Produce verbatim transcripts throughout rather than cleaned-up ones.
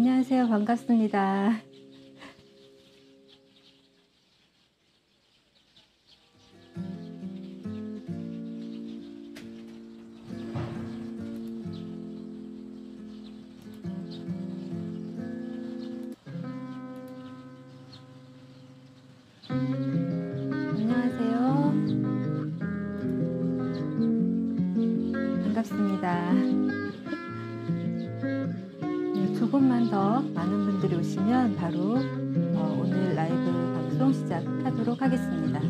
안녕하세요. 반갑습니다. 안녕하세요. 반갑습니다. 네, 조금만 더 많은 분들이 오시면 바로 어, 오늘 라이브 방송 시작하도록 하겠습니다.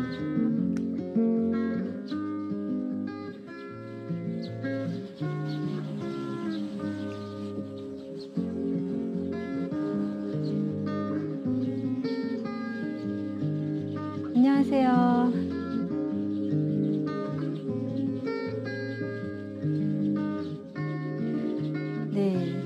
안녕하세요. 네.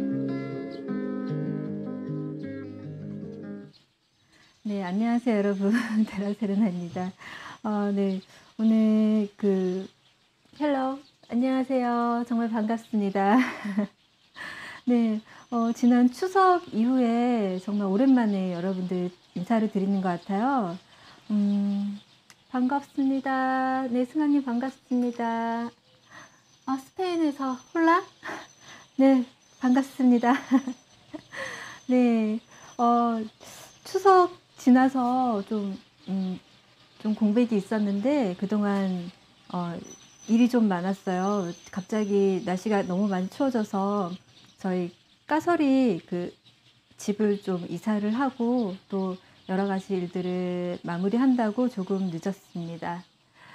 네, 안녕하세요, 여러분. 데라세르나입니다. 어, 네. 오늘 그, 헬로. 안녕하세요. 정말 반갑습니다. 네. 어, 지난 추석 이후에 정말 오랜만에 여러분들 인사를 드리는 것 같아요. 음, 반갑습니다. 네, 승아님 반갑습니다. 아, 스페인에서 홀라? 네, 반갑습니다. 네, 어, 추석 지나서 좀, 음, 좀 공백이 있었는데, 그동안, 어, 일이 좀 많았어요. 갑자기 날씨가 너무 많이 추워져서, 저희 까설이 그 집을 좀 이사를 하고, 또 여러 가지 일들을 마무리한다고 조금 늦었습니다.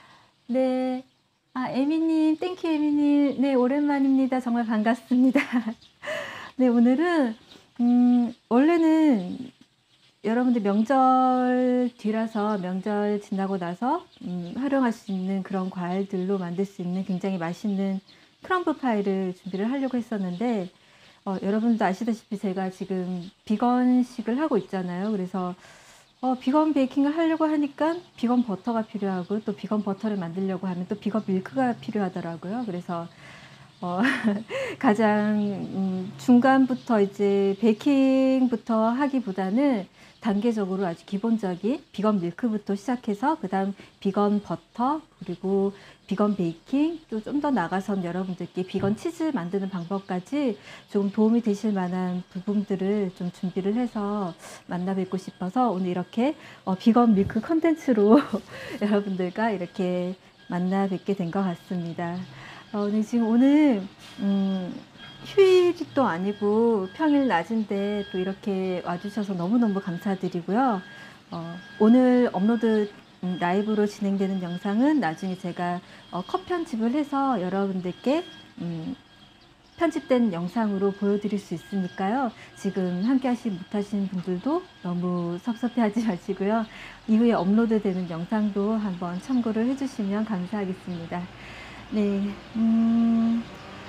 네. 아, 에미님, 땡큐 에미님. 네, 오랜만입니다. 정말 반갑습니다. 네, 오늘은, 음, 원래는 여러분들 명절 뒤라서 명절 지나고 나서 음, 활용할 수 있는 그런 과일들로 만들 수 있는 굉장히 맛있는 크럼블 파이를 준비를 하려고 했었는데, 어, 여러분도 아시다시피 제가 지금 비건식을 하고 있잖아요. 그래서 어, 비건 베이킹을 하려고 하니까 비건 버터가 필요하고, 또 비건 버터를 만들려고 하면 또 비건 밀크가 필요하더라고요. 그래서 어, 가장 음, 중간부터 이제 베이킹부터 하기보다는 단계적으로 아주 기본적인 비건 밀크부터 시작해서, 그 다음 비건 버터, 그리고 비건 베이킹, 또 좀 더 나가선 여러분들께 비건 치즈 만드는 방법까지 좀 도움이 되실 만한 부분들을 좀 준비를 해서 만나 뵙고 싶어서 오늘 이렇게 어, 비건 밀크 컨텐츠로 여러분들과 이렇게 만나 뵙게 된 것 같습니다. 어, 네, 지금 오늘 음, 휴일이 또 아니고 평일 낮인데 또 이렇게 와주셔서 너무너무 감사드리고요. 어, 오늘 업로드 음, 라이브로 진행되는 영상은 나중에 제가 어, 컷 편집을 해서 여러분들께 음, 편집된 영상으로 보여드릴 수 있으니까요. 지금 함께 하시 못하신 분들도 너무 섭섭해하지 마시고요. 이후에 업로드되는 영상도 한번 참고를 해주시면 감사하겠습니다. 네, 음,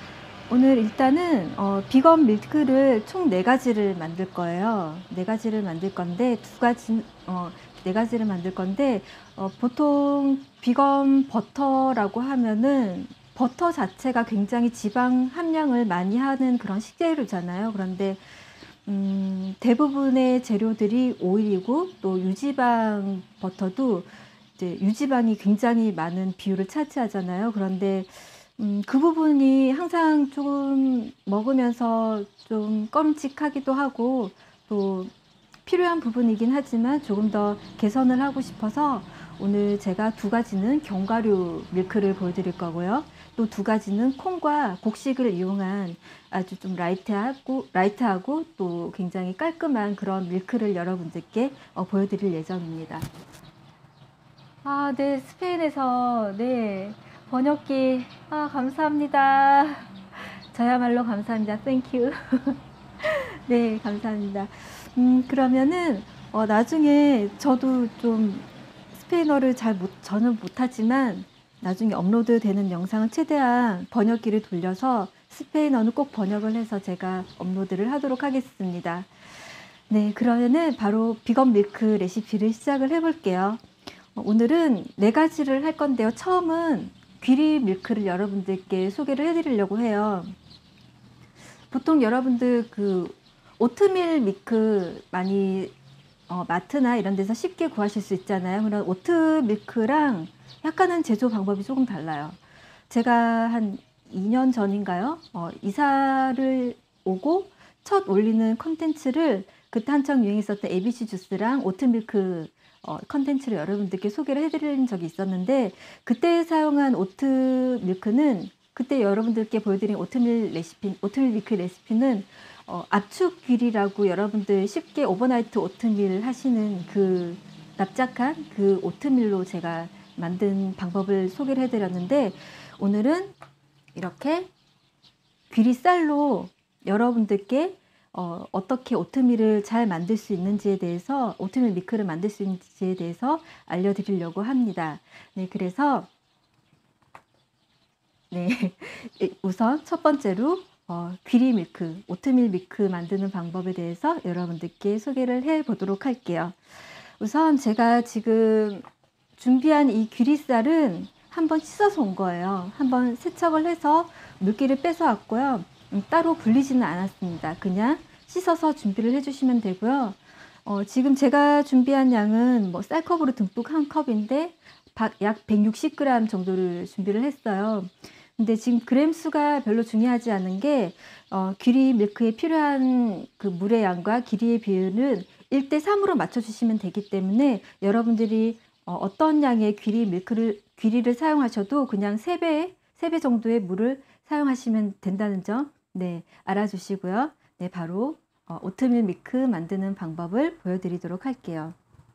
오늘 일단은 어, 비건 밀크를 총 네 가지를 만들 거예요. 네 가지를 만들 건데 두 가지, 어, 네 가지를 만들 건데 어, 보통 비건 버터라고 하면은 버터 자체가 굉장히 지방 함량을 많이 하는 그런 식재료잖아요. 그런데 음, 대부분의 재료들이 오일이고, 또 유지방 버터도 이제 유지방이 굉장히 많은 비율을 차지하잖아요. 그런데 음, 그 부분이 항상 조금 먹으면서 좀 꺼림칙하기도 하고, 또 필요한 부분이긴 하지만 조금 더 개선을 하고 싶어서 오늘 제가 두 가지는 견과류 밀크를 보여드릴 거고요. 또 두 가지는 콩과 곡식을 이용한 아주 좀 라이트하고, 라이트하고 또 굉장히 깔끔한 그런 밀크를 여러분들께 어, 보여드릴 예정입니다. 아, 네, 스페인에서, 네, 번역기, 아, 감사합니다. 저야말로 감사합니다. 땡큐. 네, 감사합니다. 음, 그러면은, 어, 나중에 저도 좀 스페인어를 잘 못, 저는 못하지만, 나중에 업로드 되는 영상을 최대한 번역기를 돌려서 스페인어는 꼭 번역을 해서 제가 업로드를 하도록 하겠습니다. 네, 그러면은 바로 비건 밀크 레시피를 시작을 해볼게요. 오늘은 네 가지를 할 건데요. 처음은 귀리 밀크를 여러분들께 소개를 해드리려고 해요. 보통 여러분들 그 오트밀 밀크 많이 어, 마트나 이런 데서 쉽게 구하실 수 있잖아요. 그런 오트 밀크랑 약간은 제조 방법이 조금 달라요. 제가 한 이 년 전인가요? 어, 이사를 오고 첫 올리는 컨텐츠를 그때 한창 유행했었던 에이비씨 주스랑 오트밀크 어, 컨텐츠를 여러분들께 소개를 해드린 적이 있었는데, 그때 사용한 오트밀크는, 그때 여러분들께 보여드린 오트밀 레시피, 오트밀 밀크 레시피는 어, 압축 귀리라고 여러분들 쉽게 오버나이트 오트밀 하시는 그 납작한 그 오트밀로 제가 만든 방법을 소개를 해드렸는데, 오늘은 이렇게 귀리쌀로 여러분들께 어, 어떻게 오트밀을 잘 만들 수 있는지에 대해서, 오트밀 밀크를 만들 수 있는지에 대해서 알려드리려고 합니다. 네, 그래서 네, 우선 첫 번째로 어, 귀리 밀크, 오트밀 밀크 만드는 방법에 대해서 여러분들께 소개를 해 보도록 할게요. 우선 제가 지금 준비한 이 귀리쌀은 한번 씻어서 온 거예요. 한번 세척을 해서 물기를 빼서 왔고요. 음, 따로 불리지는 않았습니다. 그냥 씻어서 준비를 해주시면 되고요. 어, 지금 제가 준비한 양은 뭐 쌀컵으로 듬뿍 한 컵인데 약 백육십 그램 정도를 준비를 했어요. 근데 지금 그램 수가 별로 중요하지 않은 게 어, 귀리 밀크에 필요한 그 물의 양과 길이의 비율은 일 대 삼으로 맞춰주시면 되기 때문에 여러분들이 어, 어떤 양의 귀리 밀크를 귀리를 사용하셔도 그냥 세 배, 세 배 정도의 물을 사용하시면 된다는 점, 네, 알아주시고요. 네, 바로 어, 오트밀 밀크 만드는 방법을 보여드리도록 할게요.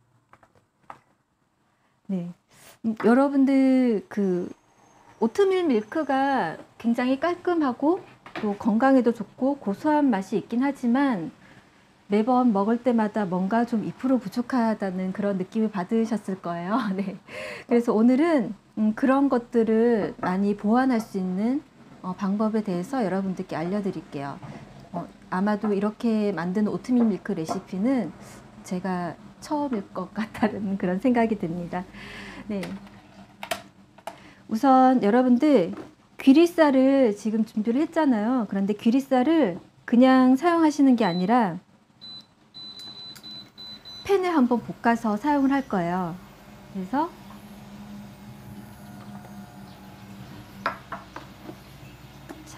네, 음, 여러분들 그 오트밀 밀크가 굉장히 깔끔하고 또 건강에도 좋고 고소한 맛이 있긴 하지만 매번 먹을 때마다 뭔가 좀 이 퍼센트 부족하다는 그런 느낌을 받으셨을 거예요. 네. 그래서 오늘은 음, 그런 것들을 많이 보완할 수 있는 어, 방법에 대해서 여러분들께 알려드릴게요. 어, 아마도 이렇게 만든 오트밀 밀크 레시피는 제가 처음일 것 같다는 그런 생각이 듭니다. 네. 우선 여러분들 귀리쌀을 지금 준비를 했잖아요. 그런데 귀리쌀을 그냥 사용하시는 게 아니라 팬에 한번 볶아서 사용을 할 거예요. 그래서 자,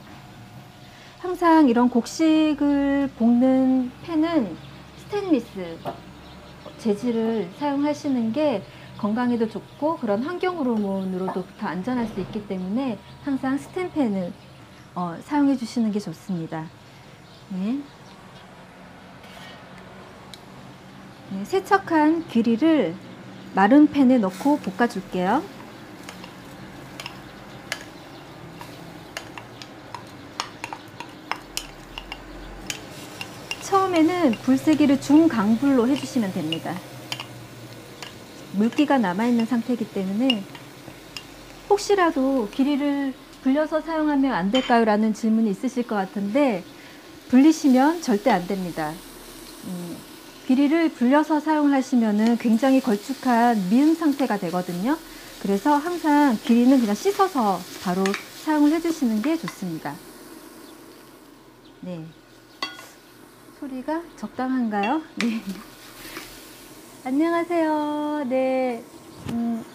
항상 이런 곡식을 볶는 팬은 스테인리스 재질을 사용하시는 게 건강에도 좋고 그런 환경 호르몬으로도 더 안전할 수 있기 때문에 항상 스텐팬을 어, 사용해 주시는 게 좋습니다. 네. 네, 세척한 귀리를 마른 팬에 넣고 볶아 줄게요. 처음에는 불세기를 중강불로 해주시면 됩니다. 물기가 남아있는 상태이기 때문에 혹시라도 귀리를 불려서 사용하면 안 될까요? 라는 질문이 있으실 것 같은데 불리시면 절대 안 됩니다. 음, 귀리를 불려서 사용을 하시면 굉장히 걸쭉한 미음 상태가 되거든요. 그래서 항상 귀리는 그냥 씻어서 바로 사용을 해주시는 게 좋습니다. 네, 소리가 적당한가요? 네. 안녕하세요. 네, 음,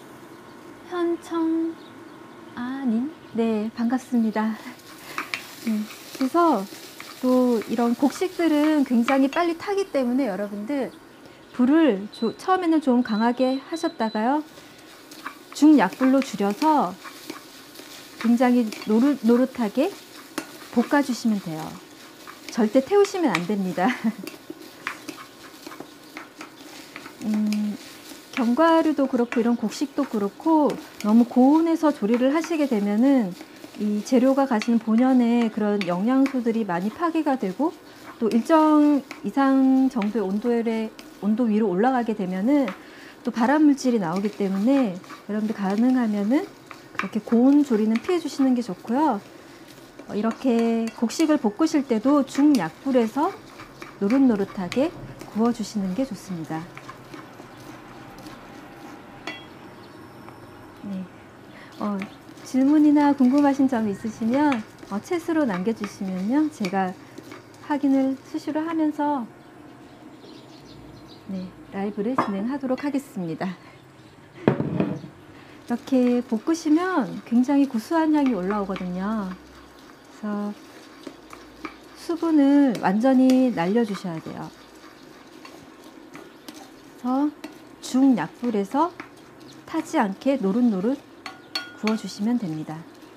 현청아님, 네, 반갑습니다. 음, 그래서 또 이런 곡식들은 굉장히 빨리 타기 때문에 여러분들 불을 조, 처음에는 좀 강하게 하셨다가요, 중약불로 줄여서 굉장히 노릇, 노릇하게 볶아주시면 돼요. 절대 태우시면 안 됩니다. 음, 견과류도 그렇고 이런 곡식도 그렇고 너무 고온에서 조리를 하시게 되면은 이 재료가 가진 본연의 그런 영양소들이 많이 파괴가 되고 또 일정 이상 정도의 온도에, 온도 위로 올라가게 되면은 또 발암 물질이 나오기 때문에 여러분들 가능하면은 그렇게 고온 조리는 피해 주시는 게 좋고요. 이렇게 곡식을 볶으실 때도 중약불에서 노릇노릇하게 구워 주시는 게 좋습니다. 네. 어, 질문이나 궁금하신 점 있으시면 어, 챗으로 남겨주시면요, 제가 확인을 수시로 하면서 네, 라이브를 진행하도록 하겠습니다. 이렇게 볶으시면 굉장히 구수한 향이 올라오거든요. 그래서 수분을 완전히 날려주셔야 돼요. 그래서 중약불에서 타지 않게 노릇노릇 구워주시면 됩니다.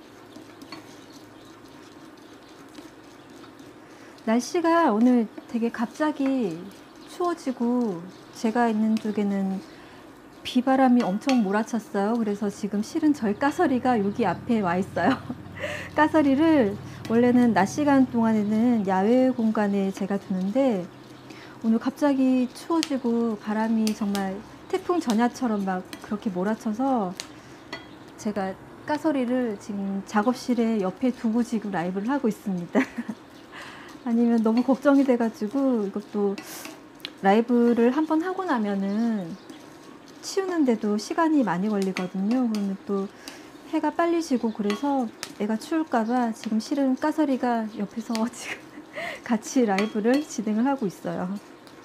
날씨가 오늘 되게 갑자기 추워지고 제가 있는 쪽에는 비바람이 엄청 몰아쳤어요. 그래서 지금 실은 저희 까서리가 여기 앞에 와 있어요. 까서리를 원래는 낮 시간 동안에는 야외 공간에 제가 두는데 오늘 갑자기 추워지고 바람이 정말 태풍 전야처럼 막 그렇게 몰아쳐서 제가 까서리를 지금 작업실에 옆에 두고 지금 라이브를 하고 있습니다. 아니면 너무 걱정이 돼가지고 이것도 라이브를 한번 하고 나면은 치우는데도 시간이 많이 걸리거든요. 그러면 또 해가 빨리 지고 그래서 애가 추울까봐 지금 실은 까서리가 옆에서 지금 같이 라이브를 진행을 하고 있어요.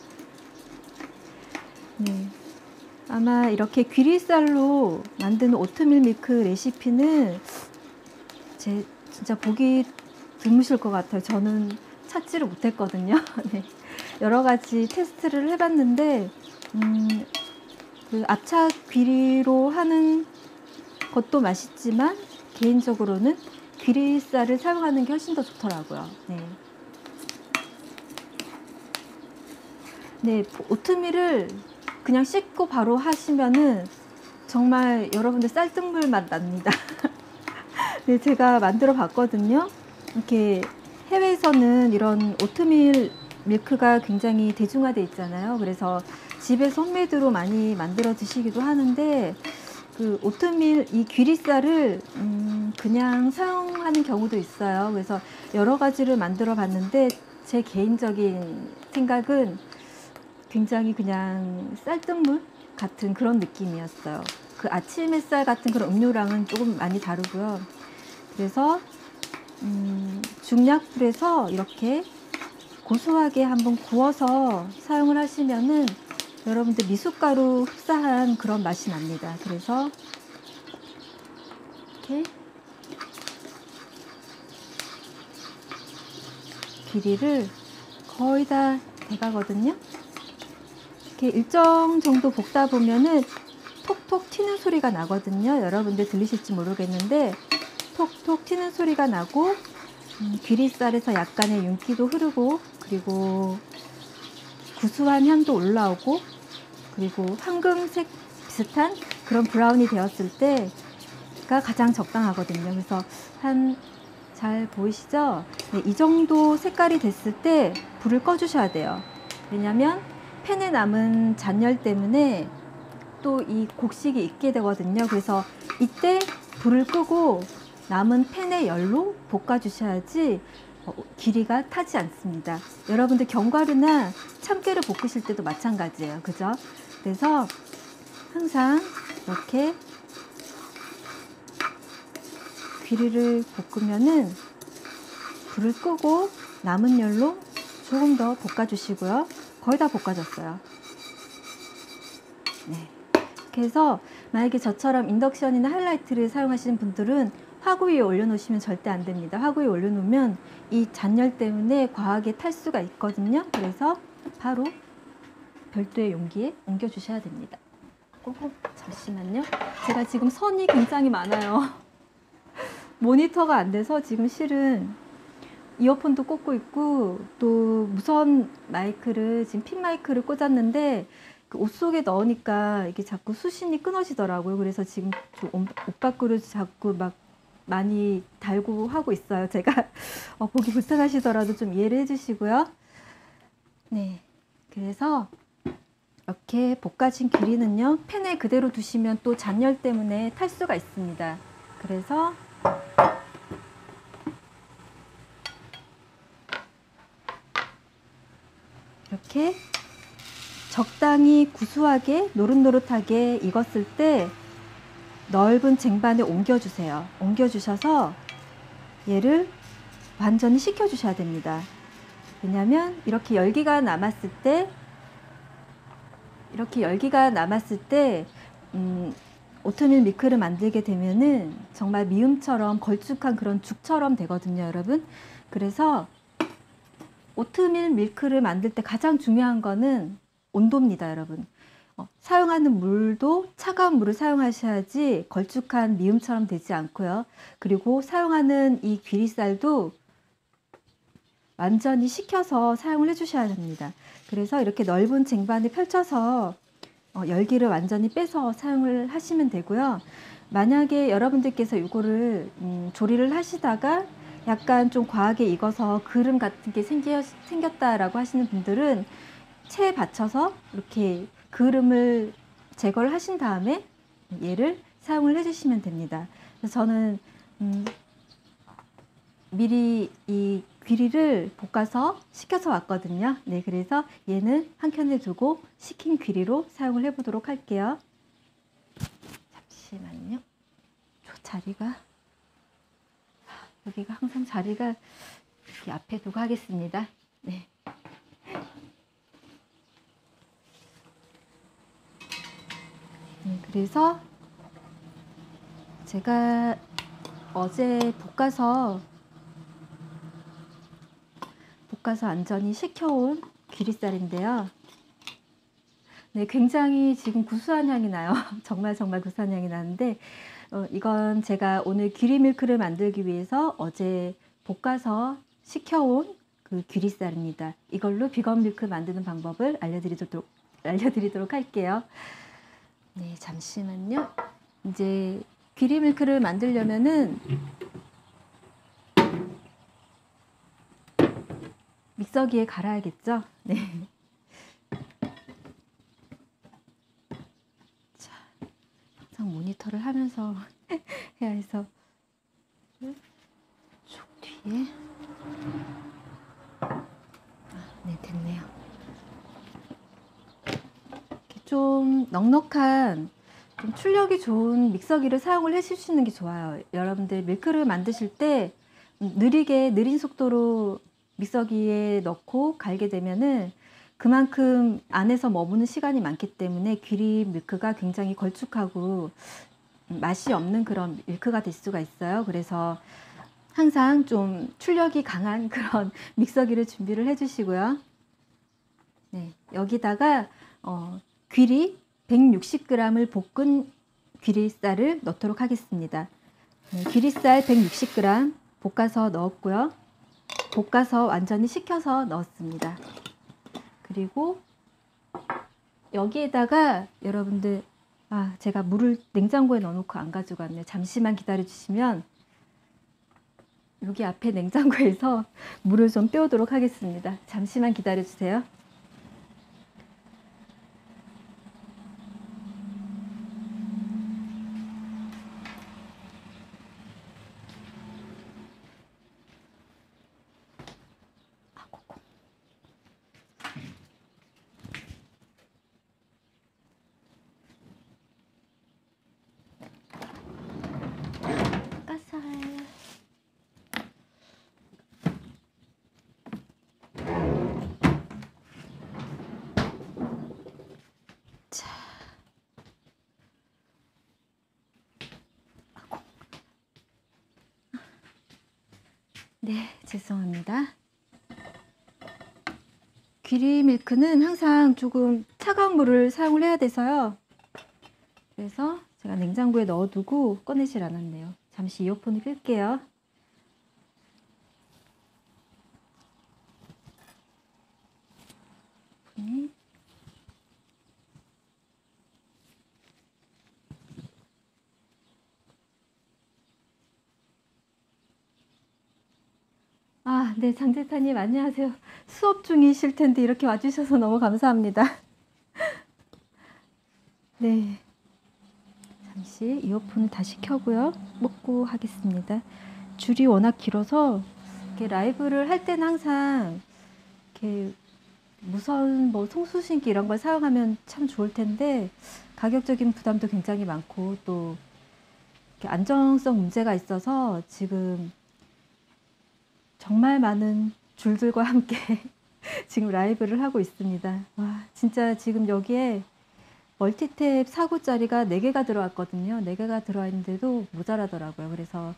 네. 아마 이렇게 귀리쌀로 만든 오트밀 밀크 레시피는 제 진짜 보기 드무실 것 같아요. 저는 찾지를 못했거든요. 네. 여러 가지 테스트를 해봤는데 음, 그 압착 귀리로 하는 것도 맛있지만 개인적으로는 귀리쌀을 사용하는 게 훨씬 더 좋더라고요. 네. 네, 오트밀을 그냥 씻고 바로 하시면은 정말 여러분들 쌀뜨물 맛 납니다. 네, 제가 만들어 봤거든요. 이렇게 해외에서는 이런 오트밀 밀크가 굉장히 대중화돼 있잖아요. 그래서 집에서 홈메이드로 많이 만들어 드시기도 하는데 그 오트밀 이 귀리쌀을 음 그냥 사용하는 경우도 있어요. 그래서 여러 가지를 만들어 봤는데 제 개인적인 생각은 굉장히 그냥 쌀뜨물 같은 그런 느낌이었어요. 그 아침 햇살 같은 그런 음료랑은 조금 많이 다르고요. 그래서 음 중약불에서 이렇게 고소하게 한번 구워서 사용을 하시면은 여러분들 미숫가루 흡사한 그런 맛이 납니다. 그래서 이렇게 길이를 거의 다 돼가거든요. 이렇게 일정 정도 볶다 보면은 톡톡 튀는 소리가 나거든요. 여러분들 들리실지 모르겠는데 톡톡 튀는 소리가 나고 음, 귀리쌀에서 약간의 윤기도 흐르고 그리고 구수한 향도 올라오고 그리고 황금색 비슷한 그런 브라운이 되었을 때가 가장 적당하거든요. 그래서 한 잘 보이시죠? 네, 이 정도 색깔이 됐을 때 불을 꺼 주셔야 돼요. 왜냐면 팬에 남은 잔열 때문에 또 이 곡식이 익게 되거든요. 그래서 이때 불을 끄고 남은 팬의 열로 볶아 주셔야지 어, 길이가 타지 않습니다. 여러분들 견과류나 참깨를 볶으실 때도 마찬가지예요. 그죠? 그래서 항상 이렇게 귀리를 볶으면은 불을 끄고 남은 열로 조금 더 볶아 주시고요. 거의 다 볶아졌어요. 네. 이렇게 해서 만약에 저처럼 인덕션이나 하이라이트를 사용하시는 분들은 화구 위에 올려놓으시면 절대 안 됩니다. 화구 위에 올려놓으면 이 잔열 때문에 과하게 탈 수가 있거든요. 그래서 바로 별도의 용기에 옮겨 주셔야 됩니다. 꼭 잠시만요. 제가 지금 선이 굉장히 많아요. 모니터가 안 돼서 지금 실은 이어폰도 꽂고 있고 또 무선 마이크를 지금 핀 마이크를 꽂았는데 그 옷 속에 넣으니까 이게 자꾸 수신이 끊어지더라고요. 그래서 지금 옷 밖으로 자꾸 막 많이 달고 하고 있어요. 제가 어, 보기 불편하시더라도 좀 이해를 해주시고요. 네, 그래서 이렇게 볶아진 귀리는요 팬에 그대로 두시면 또 잔열 때문에 탈 수가 있습니다. 그래서 이렇게 적당히 구수하게 노릇노릇하게 익었을 때 넓은 쟁반에 옮겨주세요. 옮겨주셔서 얘를 완전히 식혀주셔야 됩니다. 왜냐면 이렇게 열기가 남았을 때 이렇게 열기가 남았을 때 음, 오트밀 밀크를 만들게 되면은 정말 미음처럼 걸쭉한 그런 죽처럼 되거든요, 여러분. 그래서 오트밀 밀크를 만들 때 가장 중요한 거는 온도입니다, 여러분. 어, 사용하는 물도 차가운 물을 사용하셔야지 걸쭉한 미음처럼 되지 않고요. 그리고 사용하는 이 귀리쌀도 완전히 식혀서 사용을 해주셔야 됩니다. 그래서 이렇게 넓은 쟁반에 펼쳐서 어, 열기를 완전히 빼서 사용을 하시면 되고요. 만약에 여러분들께서 이거를 음, 조리를 하시다가 약간 좀 과하게 익어서 그름 같은 게 생겨, 생겼다라고 하시는 분들은 체에 받쳐서 이렇게 그름을 제거를 하신 다음에 얘를 사용을 해주시면 됩니다. 그래서 저는 음, 미리 이 귀리를 볶아서 식혀서 왔거든요. 네, 그래서 얘는 한 켠에 두고 식힌 귀리로 사용을 해보도록 할게요. 잠시만요. 저 자리가 여기가 항상 자리가 이렇게 앞에 두고 하겠습니다. 네. 네, 그래서 제가 어제 볶아서 볶아서 완전히 식혀온 귀리쌀인데요. 네, 굉장히 지금 구수한 향이 나요. 정말 정말 구수한 향이 나는데 어, 이건 제가 오늘 귀리 밀크를 만들기 위해서 어제 볶아서 식혀온 그 귀리쌀입니다. 이걸로 비건 밀크 만드는 방법을 알려드리도록, 알려드리도록 할게요. 네, 잠시만요. 이제 귀리 밀크를 만들려면은 믹서기에 갈아야겠죠? 네. 자, 항상 모니터를 하면서 해야 해서 쭉 뒤에. 아, 네, 됐네요. 이렇게 좀 넉넉한, 좀 출력이 좋은 믹서기를 사용을 해주시는 게 좋아요. 여러분들 밀크를 만드실 때 느리게, 느린 속도로 믹서기에 넣고 갈게 되면은 그만큼 안에서 머무는 시간이 많기 때문에 귀리 밀크가 굉장히 걸쭉하고 맛이 없는 그런 밀크가 될 수가 있어요. 그래서 항상 좀 출력이 강한 그런 믹서기를 준비를 해 주시고요. 네, 여기다가 어, 귀리 백육십 그램을 볶은 귀리쌀을 넣도록 하겠습니다. 네, 귀리쌀 백육십 그램 볶아서 넣었고요. 볶아서 완전히 식혀서 넣었습니다. 그리고 여기에다가 여러분들, 아, 제가 물을 냉장고에 넣어놓고 안 가지고 왔네요. 잠시만 기다려 주시면 여기 앞에 냉장고에서 물을 좀 빼오도록 하겠습니다. 잠시만 기다려 주세요. 네, 죄송합니다. 귀리 밀크는 항상 조금 차가운 물을 사용을 해야 돼서요. 그래서 제가 냉장고에 넣어두고 꺼내질 않았네요. 잠시 이어폰을 끌게요. 네. 아, 네, 장재타님 안녕하세요. 수업 중이실 텐데 이렇게 와주셔서 너무 감사합니다. 네, 잠시 이어폰을 다시 켜고요. 먹고 하겠습니다. 줄이 워낙 길어서 이렇게 라이브를 할 때는 항상 이렇게 무선 뭐 송수신기 이런 걸 사용하면 참 좋을 텐데 가격적인 부담도 굉장히 많고 또 이렇게 안정성 문제가 있어서 지금 정말 많은 줄들과 함께 지금 라이브를 하고 있습니다. 와, 진짜 지금 여기에 멀티탭 사 구짜리가 네 개가 들어왔거든요. 네 개가 들어와 있는데도 모자라더라고요. 그래서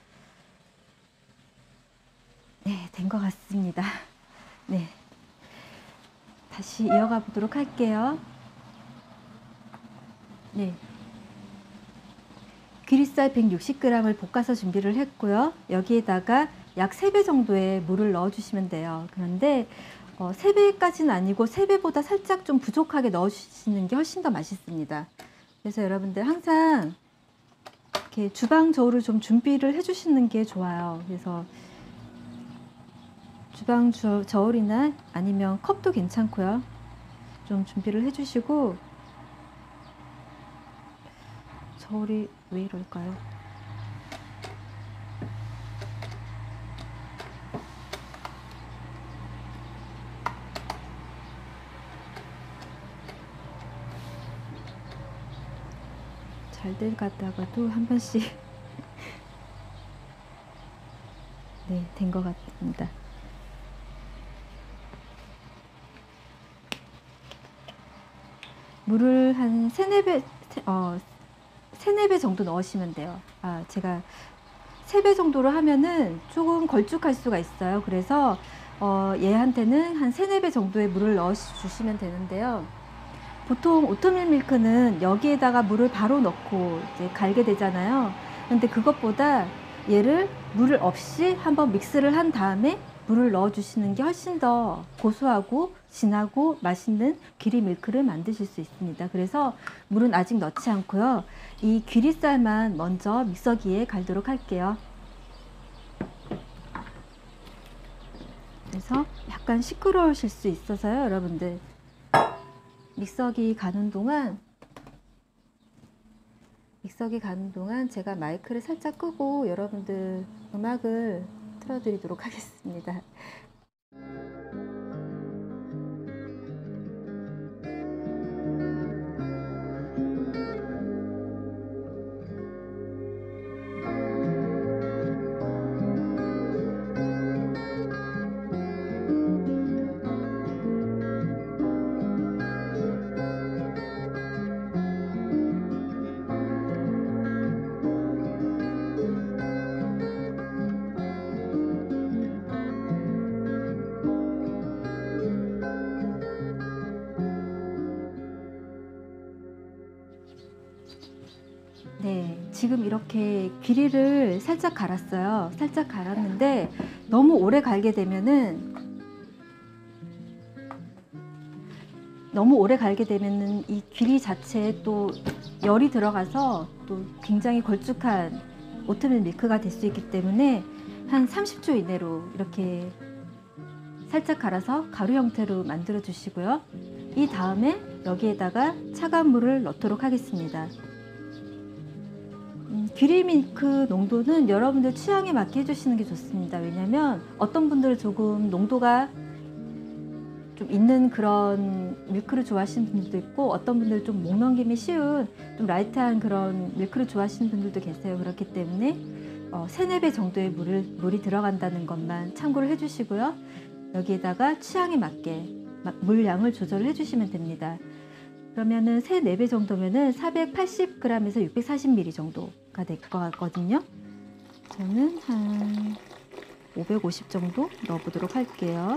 네, 된 것 같습니다. 네, 다시 이어가 보도록 할게요. 네, 귀리살 백육십 그램을 볶아서 준비를 했고요. 여기에다가 약 세 배 정도의 물을 넣어 주시면 돼요. 그런데 어, 세 배까지는 아니고 세 배보다 살짝 좀 부족하게 넣어 주시는 게 훨씬 더 맛있습니다. 그래서 여러분들 항상 이렇게 주방 저울을 좀 준비를 해 주시는 게 좋아요. 그래서 주방 저, 저울이나 아니면 컵도 괜찮고요. 좀 준비를 해 주시고, 저울이 왜 이럴까요? 잘 될 갔다가도 한 번씩 네, 된 것 같습니다. 물을 한 세네 배, 어, 세네 배 정도 넣으시면 돼요. 아, 제가 세 배 정도로 하면은 조금 걸쭉할 수가 있어요. 그래서 어, 얘한테는 한 세네 배 정도의 물을 넣어 주시면 되는데요. 보통 오트밀 밀크는 여기에다가 물을 바로 넣고 이제 갈게 되잖아요. 근데 그것보다 얘를 물을 없이 한번 믹스를 한 다음에 물을 넣어 주시는 게 훨씬 더 고소하고 진하고 맛있는 귀리 밀크를 만드실 수 있습니다. 그래서 물은 아직 넣지 않고요. 이 귀리살만 먼저 믹서기에 갈도록 할게요. 그래서 약간 시끄러우실 수 있어서요, 여러분들. 믹서기 가는 동안 믹서기 가는 동안 제가 마이크를 살짝 끄고 여러분들 음악을 틀어드리도록 하겠습니다. 네, 지금 이렇게 귀리를 살짝 갈았어요. 살짝 갈았는데 너무 오래 갈게 되면은 너무 오래 갈게 되면은 이 귀리 자체에 또 열이 들어가서 또 굉장히 걸쭉한 오트밀 밀크가 될 수 있기 때문에 한 삼십 초 이내로 이렇게 살짝 갈아서 가루 형태로 만들어 주시고요. 이 다음에 여기에다가 차가운 물을 넣도록 하겠습니다. 음, 귀리 밀크 농도는 여러분들 취향에 맞게 해주시는 게 좋습니다. 왜냐면 어떤 분들은 조금 농도가 좀 있는 그런 밀크를 좋아하시는 분들도 있고, 어떤 분들은 좀 목 넘김이 쉬운 좀 라이트한 그런 밀크를 좋아하시는 분들도 계세요. 그렇기 때문에 어, 세네 배 정도의 물을, 물이 들어간다는 것만 참고를 해주시고요. 여기에다가 취향에 맞게 물량을 조절을 해주시면 됩니다. 그러면은 세, 네 배 정도면은 사백팔십 그램에서 육백사십 밀리리터 정도가 될 것 같거든요. 저는 한 오백오십 정도 넣어보도록 할게요.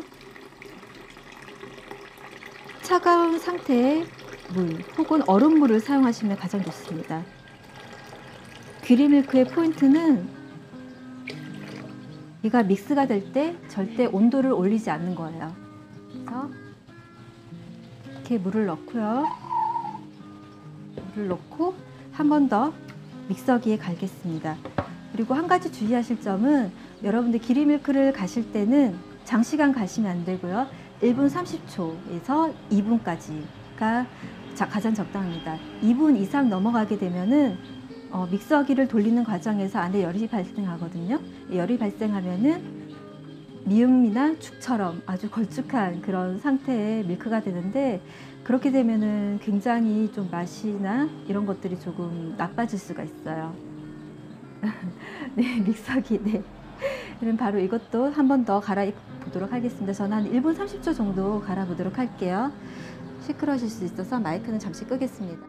차가운 상태의 물 혹은 얼음물을 사용하시면 가장 좋습니다. 귀리 밀크의 포인트는 얘가 믹스가 될 때 절대 온도를 올리지 않는 거예요. 그래서 이렇게 물을 넣고요. 물을 넣고 한 번 더 믹서기에 갈겠습니다. 그리고 한 가지 주의하실 점은, 여러분들 귀리 밀크를 가실 때는 장시간 가시면 안 되고요. 일 분 삼십 초에서 이 분까지가 가장 적당합니다. 이 분 이상 넘어가게 되면은 어, 믹서기를 돌리는 과정에서 안에 열이 발생하거든요. 열이 발생하면은 미음이나 죽처럼 아주 걸쭉한 그런 상태의 밀크가 되는데, 그렇게 되면은 굉장히 좀 맛이나 이런 것들이 조금 나빠질 수가 있어요. 네, 믹서기, 네. 그럼 바로 이것도 한 번 더 갈아 보도록 하겠습니다. 저는 한 일 분 삼십 초 정도 갈아 보도록 할게요. 시끄러우실 수 있어서 마이크는 잠시 끄겠습니다.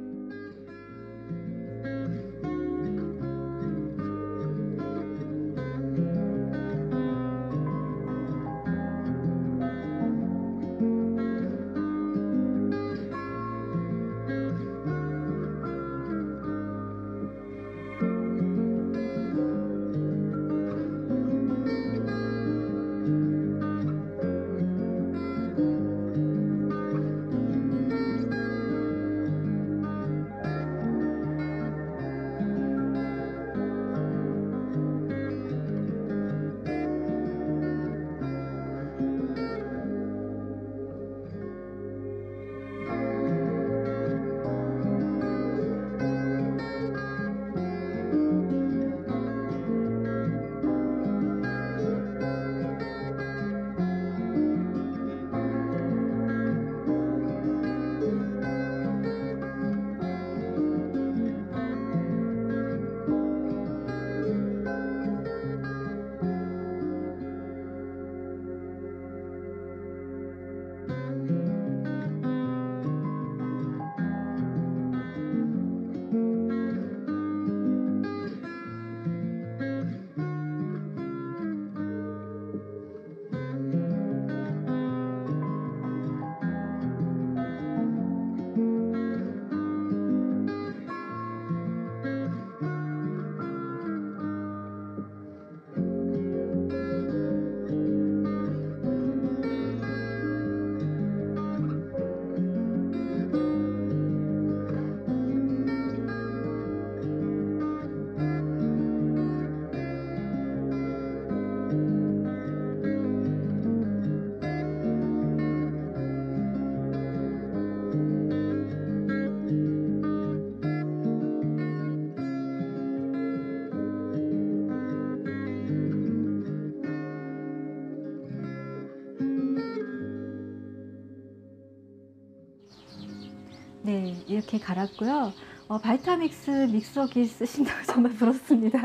네, 이렇게 갈았고요. 어, 바이타믹스 믹서기 쓰신다고 정말 부럽습니다.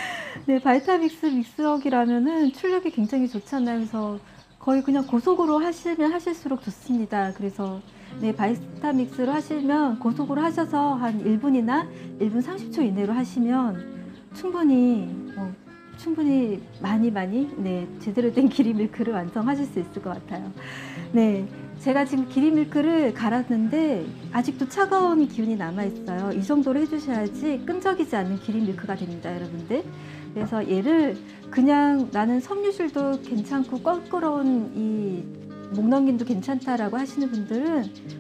네, 바이타믹스 믹서기라면은 출력이 굉장히 좋잖아요. 그래서 거의 그냥 고속으로 하시면 하실수록 좋습니다. 그래서 네, 바이타믹스로 하시면 고속으로 하셔서 한 일 분이나 일 분 삼십 초 이내로 하시면 충분히 어, 충분히 많이 많이 네, 제대로 된 기리 밀크를 완성하실 수 있을 것 같아요. 네, 제가 지금 기리 밀크를 갈았는데 아직도 차가운 기운이 남아 있어요. 이 정도로 해주셔야지 끈적이지 않는 기리 밀크가 됩니다, 여러분들. 그래서 얘를 그냥 나는 섬유질도 괜찮고 껄끄러운 이 목넘김도 괜찮다라고 하시는 분들은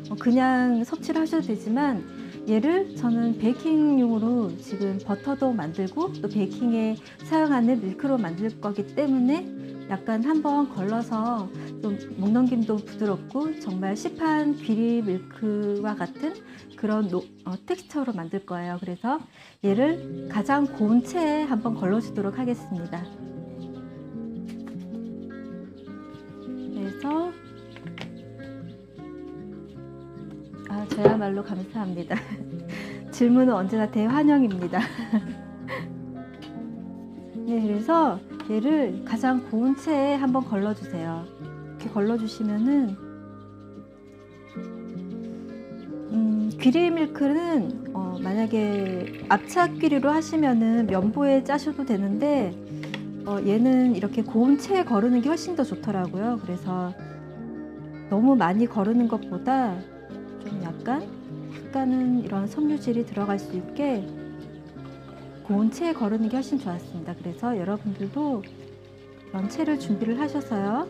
그냥 섭취를 하셔도 되지만, 얘를 저는 베이킹용으로 지금 버터도 만들고 또 베이킹에 사용하는 밀크로 만들 거기 때문에 약간 한번 걸러서 좀 목넘김도 부드럽고 정말 시판 귀리 밀크와 같은 그런 노, 어, 텍스처로 만들 거예요. 그래서 얘를 가장 고운 체에 한번 걸러주도록 하겠습니다. 그래서 아, 저야말로 감사합니다. 질문은 언제나 대환영입니다. 네, 그래서 얘를 가장 고운 체에 한번 걸러주세요. 이렇게 걸러주시면은 음, 귀리 밀크는 어, 만약에 압착 귀리로 하시면은 면보에 짜셔도 되는데 어, 얘는 이렇게 고운 체에 거르는 게 훨씬 더 좋더라고요. 그래서 너무 많이 거르는 것보다 좀 약간 약간은 이런 섬유질이 들어갈 수 있게 고운 체에 거르는 게 훨씬 좋았습니다. 그래서 여러분들도 이런 체를 준비를 하셔서요,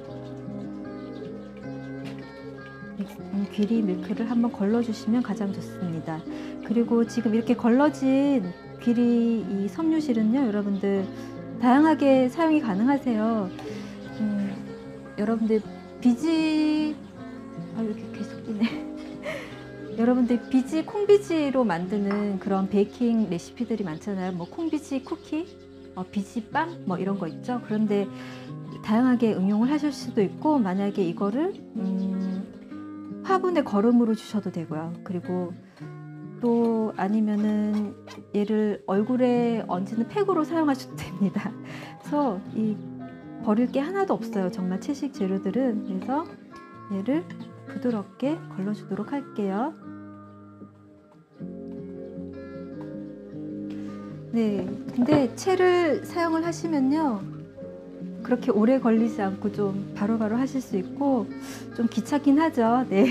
귀리 밀크를 한번 걸러주시면 가장 좋습니다. 그리고 지금 이렇게 걸러진 귀리 이 섬유질은요, 여러분들 다양하게 사용이 가능하세요. 음, 여러분들 비지 아, 이렇게 계속 끼네. 여러분들 비지, 콩비지로 만드는 그런 베이킹 레시피들이 많잖아요. 뭐 콩비지 쿠키, 어, 비지빵 뭐 이런 거 있죠. 그런데 다양하게 응용을 하실 수도 있고, 만약에 이거를 음, 화분에 거름으로 주셔도 되고요. 그리고 또 아니면은 얘를 얼굴에 얹는 팩으로 사용하셔도 됩니다. 그래서 이 버릴 게 하나도 없어요. 정말 채식 재료들은. 그래서 얘를 부드럽게 걸러주도록 할게요. 네, 근데 채를 사용을 하시면요, 그렇게 오래 걸리지 않고 좀 바로바로 하실 수 있고 좀 귀찮긴 하죠. 네.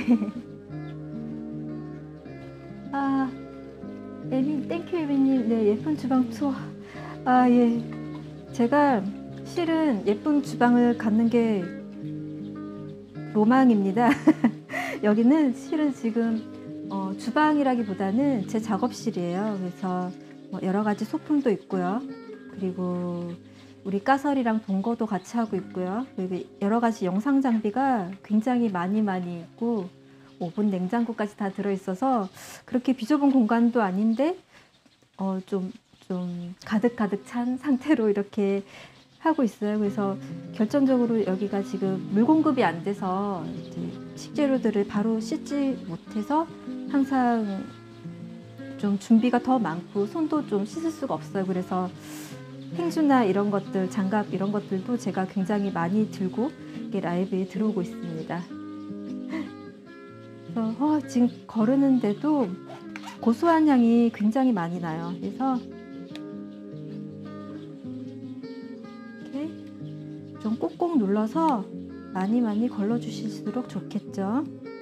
아, 에미, 땡큐 에미님. 네, 예쁜 주방 투어. 아, 예. 제가 실은 예쁜 주방을 갖는 게 로망입니다. 여기는 실은 지금 어, 주방이라기보다는 제 작업실이에요. 그래서 뭐 여러 가지 소품도 있고요. 그리고 우리 까설이랑 동거도 같이 하고 있고요. 그리고 여러 가지 영상 장비가 굉장히 많이 많이 있고 오븐, 냉장고까지 다 들어있어서 그렇게 비좁은 공간도 아닌데 어, 좀, 좀 가득가득 찬 상태로 이렇게 하고 있어요. 그래서 결정적으로 여기가 지금 물 공급이 안 돼서 이제 식재료들을 바로 씻지 못해서 항상 좀 준비가 더 많고 손도 좀 씻을 수가 없어요. 그래서 행주나 이런 것들, 장갑 이런 것들도 제가 굉장히 많이 들고 이게 라이브에 들어오고 있습니다. 그래서 어, 지금 거르는데도 고소한 향이 굉장히 많이 나요. 그래서 이렇게 좀 꼭꼭 눌러서 많이 많이 걸러 주실수록 좋겠죠.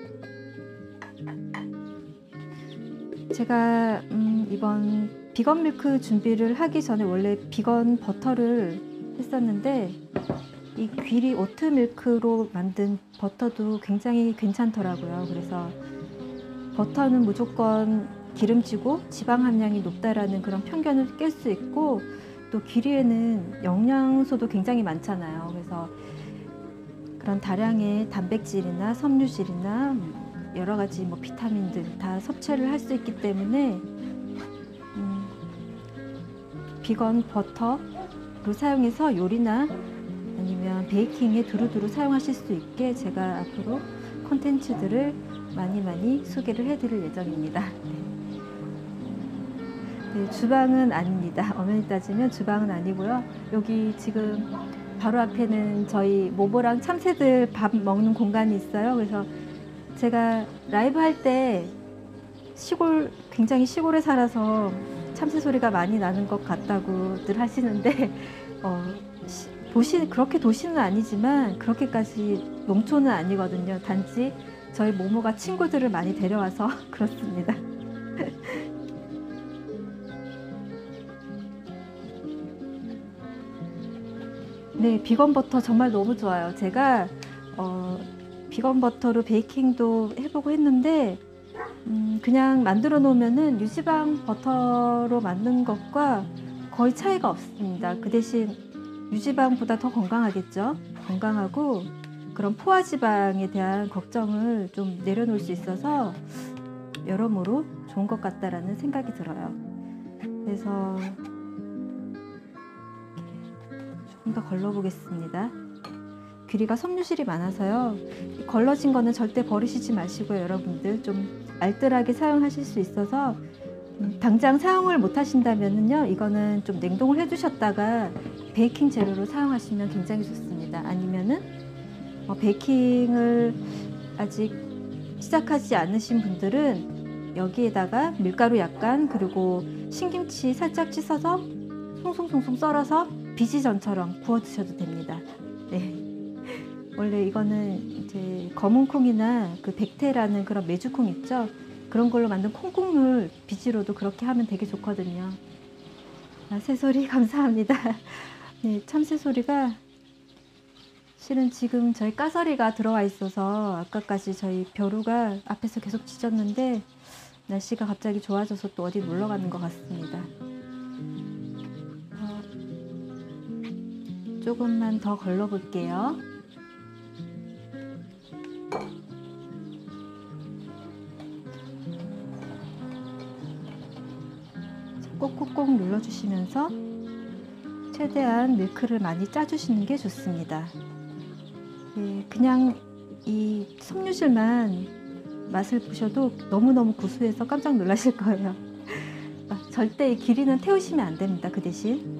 제가 음, 이번 비건 밀크 준비를 하기 전에 원래 비건 버터를 했었는데 이 귀리 오트 밀크로 만든 버터도 굉장히 괜찮더라고요. 그래서 버터는 무조건 기름지고 지방 함량이 높다라는 그런 편견을 깰 수 있고 또 귀리에는 영양소도 굉장히 많잖아요. 그래서 그런 다량의 단백질이나 섬유질이나 여러 가지 뭐 비타민들 다 섭취를 할 수 있기 때문에 음, 비건 버터로 사용해서 요리나 아니면 베이킹에 두루두루 사용하실 수 있게 제가 앞으로 콘텐츠들을 많이 많이 소개를 해드릴 예정입니다. 네, 주방은 아닙니다. 엄연히 따지면 주방은 아니고요. 여기 지금 바로 앞에는 저희 모모랑 참새들 밥 먹는 공간이 있어요. 그래서 제가 라이브 할 때 시골, 굉장히 시골에 살아서 참새 소리가 많이 나는 것 같다고들 하시는데 어, 시, 도시, 그렇게 도시는 아니지만 그렇게까지 농촌은 아니거든요. 단지 저희 모모가 친구들을 많이 데려와서 그렇습니다. 네, 비건 버터 정말 너무 좋아요. 제가 어, 비건 버터로 베이킹도 해보고 했는데 음, 그냥 만들어 놓으면은 유지방 버터로 만든 것과 거의 차이가 없습니다. 그 대신 유지방보다 더 건강하겠죠. 건강하고 그런 포화지방에 대한 걱정을 좀 내려놓을 수 있어서 여러모로 좋은 것 같다라는 생각이 들어요. 그래서 조금 더 걸러보겠습니다. 귀리가 섬유질이 많아서요. 걸러진 거는 절대 버리시지 마시고요. 여러분들 좀 알뜰하게 사용하실 수 있어서 음, 당장 사용을 못 하신다면요, 이거는 좀 냉동을 해 두셨다가 베이킹 재료로 사용하시면 굉장히 좋습니다. 아니면은 어, 베이킹을 아직 시작하지 않으신 분들은 여기에다가 밀가루 약간 그리고 신김치 살짝 씻어서 송송송송 썰어서 비지전처럼 구워 드셔도 됩니다. 네. 원래 이거는 이제 검은 콩이나 그 백태라는 그런 메주콩 있죠? 그런 걸로 만든 콩국물 비지로도 그렇게 하면 되게 좋거든요. 아, 새소리 감사합니다. 네, 참새소리가 실은 지금 저희 까서리가 들어와 있어서 아까까지 저희 벼루가 앞에서 계속 짖었는데 날씨가 갑자기 좋아져서 또 어디 놀러 가는 것 같습니다. 어, 조금만 더 걸러 볼게요. 꼭꼭꼭 눌러주시면서 최대한 밀크를 많이 짜주시는 게 좋습니다. 예, 그냥 이 섬유질만 맛을 보셔도 너무너무 구수해서 깜짝 놀라실 거예요. 절대 이 기린은 태우시면 안 됩니다. 그 대신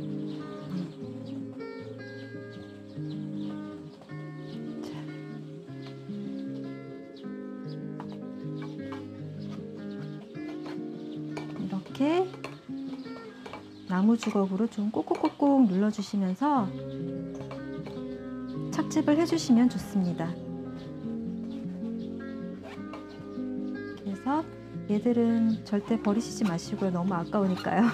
이렇게 나무 주걱으로 좀 꼭꼭꼭꼭 눌러주시면서 착즙을 해주시면 좋습니다. 그래서 얘들은 절대 버리시지 마시고요. 너무 아까우니까요.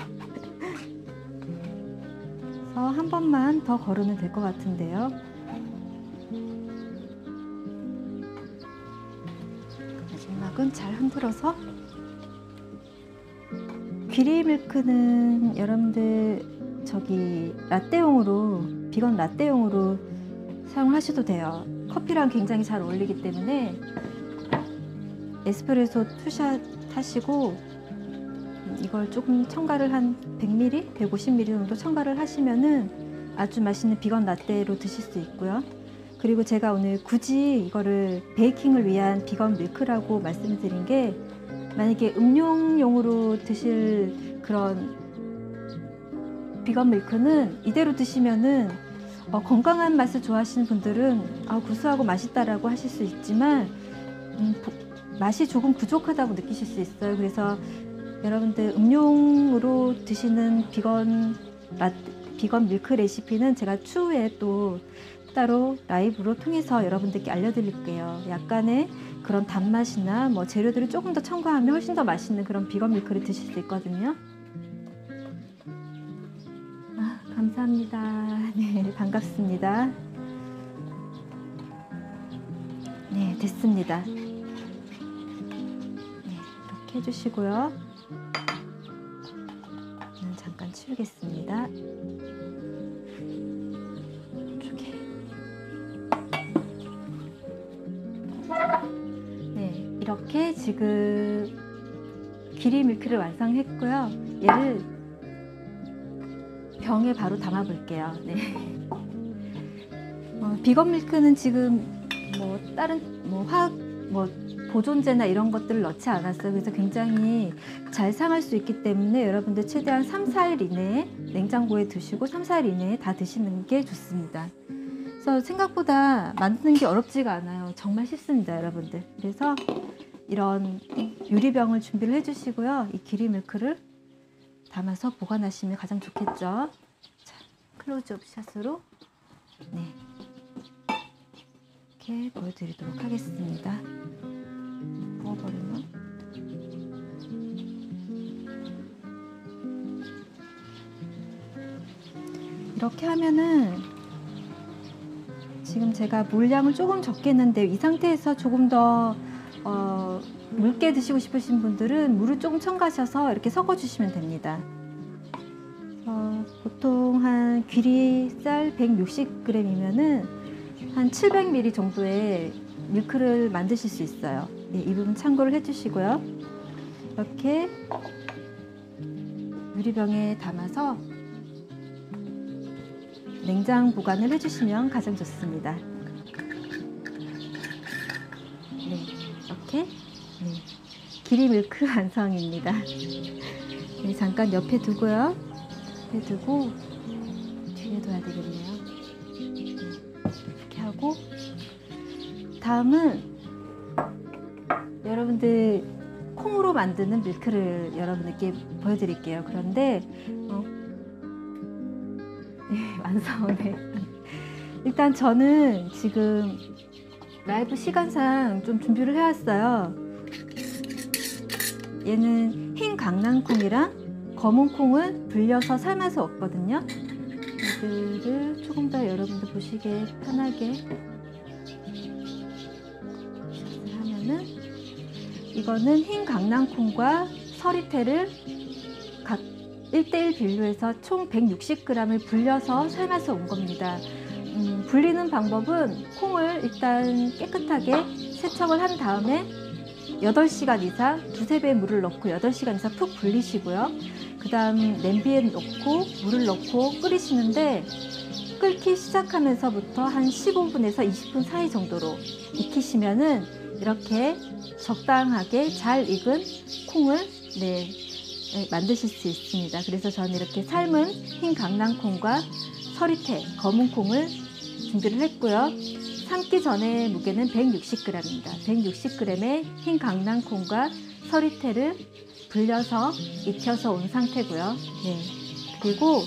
그래서 한 번만 더 걸으면 될 것 같은데요. 마지막은 잘 흔들어서. 귀리 밀크는 여러분들 저기 라떼용으로, 비건 라떼용으로 사용하셔도 돼요. 커피랑 굉장히 잘 어울리기 때문에 에스프레소 투샷 하시고 이걸 조금 첨가를 한 백 밀리리터, 백오십 밀리리터 정도 첨가를 하시면은 아주 맛있는 비건 라떼로 드실 수 있고요. 그리고 제가 오늘 굳이 이거를 베이킹을 위한 비건 밀크라고 말씀을 드린 게, 만약에 음료용으로 드실 그런 비건 밀크는 이대로 드시면은 어, 건강한 맛을 좋아하시는 분들은 아, 구수하고 맛있다라고 하실 수 있지만 음, 부, 맛이 조금 부족하다고 느끼실 수 있어요. 그래서 여러분들 음료용으로 드시는 비건 라, 비건 밀크 레시피는 제가 추후에 또 따로 라이브로 통해서 여러분들께 알려드릴게요. 약간의 그런 단맛이나 뭐 재료들을 조금 더 첨가하면 훨씬 더 맛있는 그런 비건 밀크를 드실 수 있거든요. 아, 감사합니다. 네, 반갑습니다. 네, 됐습니다. 네, 이렇게 해주시고요. 저는 잠깐 치우겠습니다. 네, 이렇게 지금 귀리 밀크를 완성했고요. 얘를 병에 바로 담아 볼게요. 네. 어, 비건 밀크는 지금 뭐 다른 뭐 화학 뭐 보존제나 이런 것들을 넣지 않았어요. 그래서 굉장히 잘 상할 수 있기 때문에 여러분들 최대한 삼, 사 일 이내에 냉장고에 두시고 삼, 사 일 이내에 다 드시는 게 좋습니다. 그래서 생각보다 만드는 게 어렵지가 않아요. 정말 쉽습니다, 여러분들. 그래서 이런 유리병을 준비를 해주시고요. 이 귀리 밀크를 담아서 보관하시면 가장 좋겠죠. 자, 클로즈업 샷으로 네, 이렇게 보여드리도록 하겠습니다. 부어버리면 이렇게 하면은 지금 제가 물량을 조금 적게 했는데 이 상태에서 조금 더 어, 묽게 드시고 싶으신 분들은 물을 조금 첨가하셔서 이렇게 섞어 주시면 됩니다. 어, 보통 한 귀리쌀 백육십 그램이면은 한 칠백 밀리리터 정도의 밀크를 만드실 수 있어요. 네, 이 부분 참고를 해주시고요. 이렇게 유리병에 담아서 냉장 보관을 해주시면 가장 좋습니다. 네, 이렇게 네, 귀리 밀크 완성입니다. 네, 잠깐 옆에 두고요. 옆에 두고 뒤에 둬야 되겠네요. 이렇게 하고 다음은 여러분들 콩으로 만드는 밀크를 여러분들께 보여드릴게요. 그런데 어, 네, 완성. 네. 일단 저는 지금 라이브 시간상 좀 준비를 해왔어요. 얘는 흰 강낭콩이랑 검은 콩을 불려서 삶아서 왔거든요. 이들을 조금 더 여러분들 보시기에 편하게 하면은, 이거는 흰 강낭콩과 서리태를 각 일 대 일 비율에서 총 백육십 그램을 불려서 삶아서 온 겁니다. 음, 불리는 방법은 콩을 일단 깨끗하게 세척을 한 다음에 여덟 시간 이상 두세 배 물을 넣고 여덟 시간 이상 푹 불리시고요. 그 다음 냄비에 넣고 물을 넣고 끓이시는데, 끓기 시작하면서부터 한 십오 분에서 이십 분 사이 정도로 익히시면은 이렇게 적당하게 잘 익은 콩을 네, 네, 만드실 수 있습니다. 그래서 저는 이렇게 삶은 흰 강낭콩과 서리태, 검은 콩을 준비를 했고요. 삶기 전에 무게는 백육십 그램입니다. 백육십 그램의 흰 강낭콩과 서리태를 불려서 익혀서 온 상태고요. 네. 그리고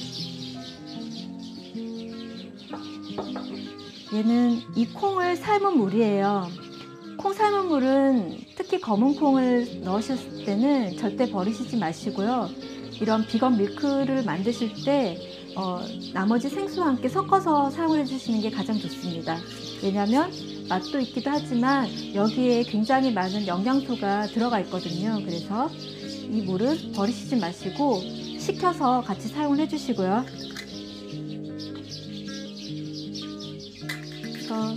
얘는 이 콩을 삶은 물이에요. 콩 삶은 물은 특히 검은 콩을 넣으셨을 때는 절대 버리시지 마시고요. 이런 비건 밀크를 만드실 때 어, 나머지 생수와 함께 섞어서 사용을 해주시는 게 가장 좋습니다. 왜냐하면 맛도 있기도 하지만 여기에 굉장히 많은 영양소가 들어가 있거든요. 그래서 이 물은 버리시지 마시고 식혀서 같이 사용을 해주시고요. 그래서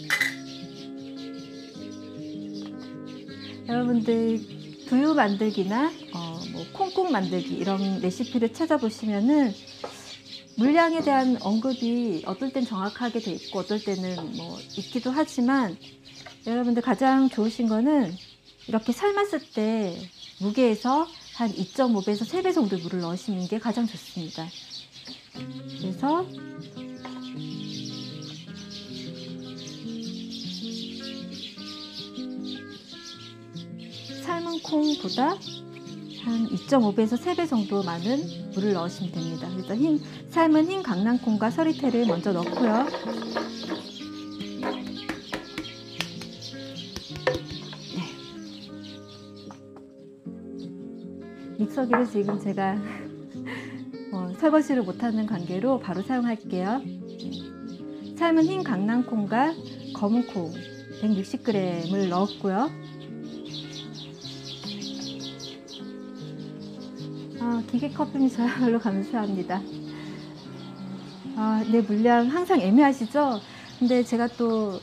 여러분들 두유 만들기나 어, 뭐 콩국 만들기 이런 레시피를 찾아보시면은 물량에 대한 언급이 어떨 땐 정확하게 돼 있고 어떨 때는 뭐 있기도 하지만 여러분들 가장 좋으신 거는 이렇게 삶았을 때 무게에서 한 이 점 오 배에서 세 배 정도 물을 넣으시는 게 가장 좋습니다. 그래서 삶은 콩보다 한 이 점 오 배에서 세 배 정도 많은 물을 넣으시면 됩니다. 그래서 흰, 삶은 흰 강낭콩과 서리태를 먼저 넣고요. 네. 믹서기를 지금 제가 어, 설거지를 못하는 관계로 바로 사용할게요. 네. 삶은 흰 강낭콩과 검은 콩 백육십 그램을 넣었고요. 아, 기계 커피님 저야말로 감사합니다. 아, 내 물량 항상 애매하시죠? 근데 제가 또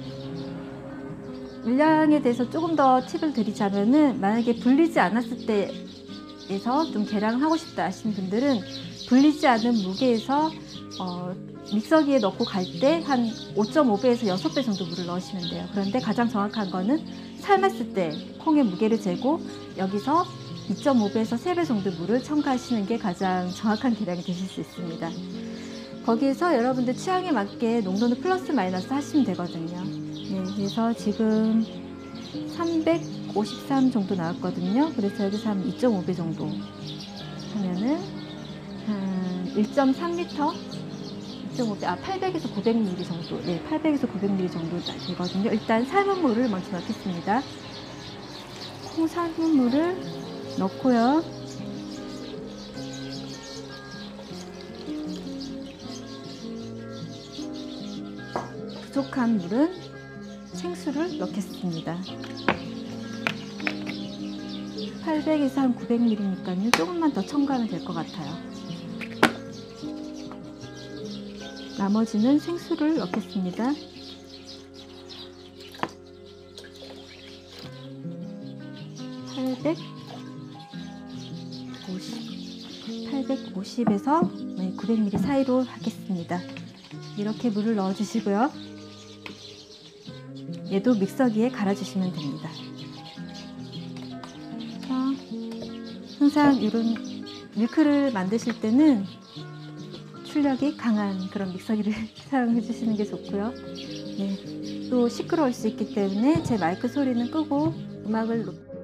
물량에 대해서 조금 더 팁을 드리자면은 만약에 불리지 않았을 때에서 좀 계량을 하고 싶다 하시는 분들은 불리지 않은 무게에서 어, 믹서기에 넣고 갈 때 한 오 점 오 배에서 여섯 배 정도 물을 넣으시면 돼요. 그런데 가장 정확한 거는 삶았을 때 콩의 무게를 재고 여기서 이 점 오 배에서 세 배 정도 물을 첨가하시는 게 가장 정확한 계량이 되실 수 있습니다. 거기에서 여러분들 취향에 맞게 농도는 플러스 마이너스 하시면 되거든요. 네, 그래서 지금 삼백오십삼 정도 나왔거든요. 그래서 여기서 한 이 점 오 배 정도 하면은 한 일 점 삼 리터, 이 점 오 배, 아 팔백에서 구백 밀리리터 정도, 네, 팔백에서 구백 밀리리터 정도 되거든요. 일단 삶은 물을 먼저 넣겠습니다. 콩 삶은 물을 넣고요. 부족한 물은 생수를 넣겠습니다. 팔백에서 한 구백 밀리리터니까요. 조금만 더 첨가하면 될 것 같아요. 나머지는 생수를 넣겠습니다. 팔백오십, 팔백오십에서 구백 밀리리터 사이로 하겠습니다. 이렇게 물을 넣어 주시고요. 얘도 믹서기에 갈아 주시면 됩니다. 어, 항상 이런 밀크를 만드실 때는 출력이 강한 그런 믹서기를 사용해 주시는 게 좋고요. 네, 또 시끄러울 수 있기 때문에 제 마이크 소리는 끄고 음악을 높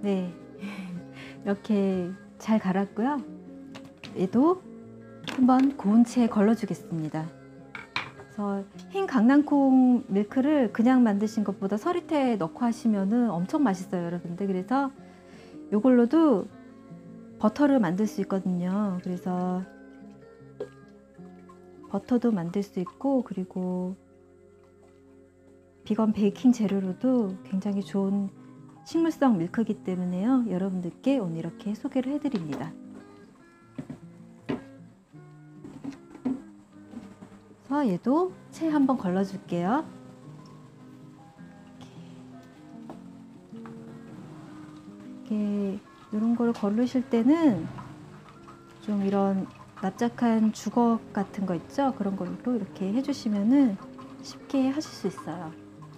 네, 이렇게 잘 갈았고요. 얘도 한번 고운 채에 걸러 주겠습니다. 그래서 흰 강낭콩 밀크를 그냥 만드신 것보다 서리태에 넣고 하시면은 엄청 맛있어요, 여러분들. 그래서 이걸로도 버터를 만들 수 있거든요. 그래서 버터도 만들 수 있고, 그리고 비건 베이킹 재료로도 굉장히 좋은 식물성 밀크이기 때문에요. 여러분들께 오늘 이렇게 소개를 해드립니다. 그래서 얘도 채 한번 걸러 줄게요. 이렇게 이런 걸 걸르실 때는 좀 이런 납작한 주걱 같은 거 있죠? 그런 걸로 이렇게 해주시면은 쉽게 하실 수 있어요.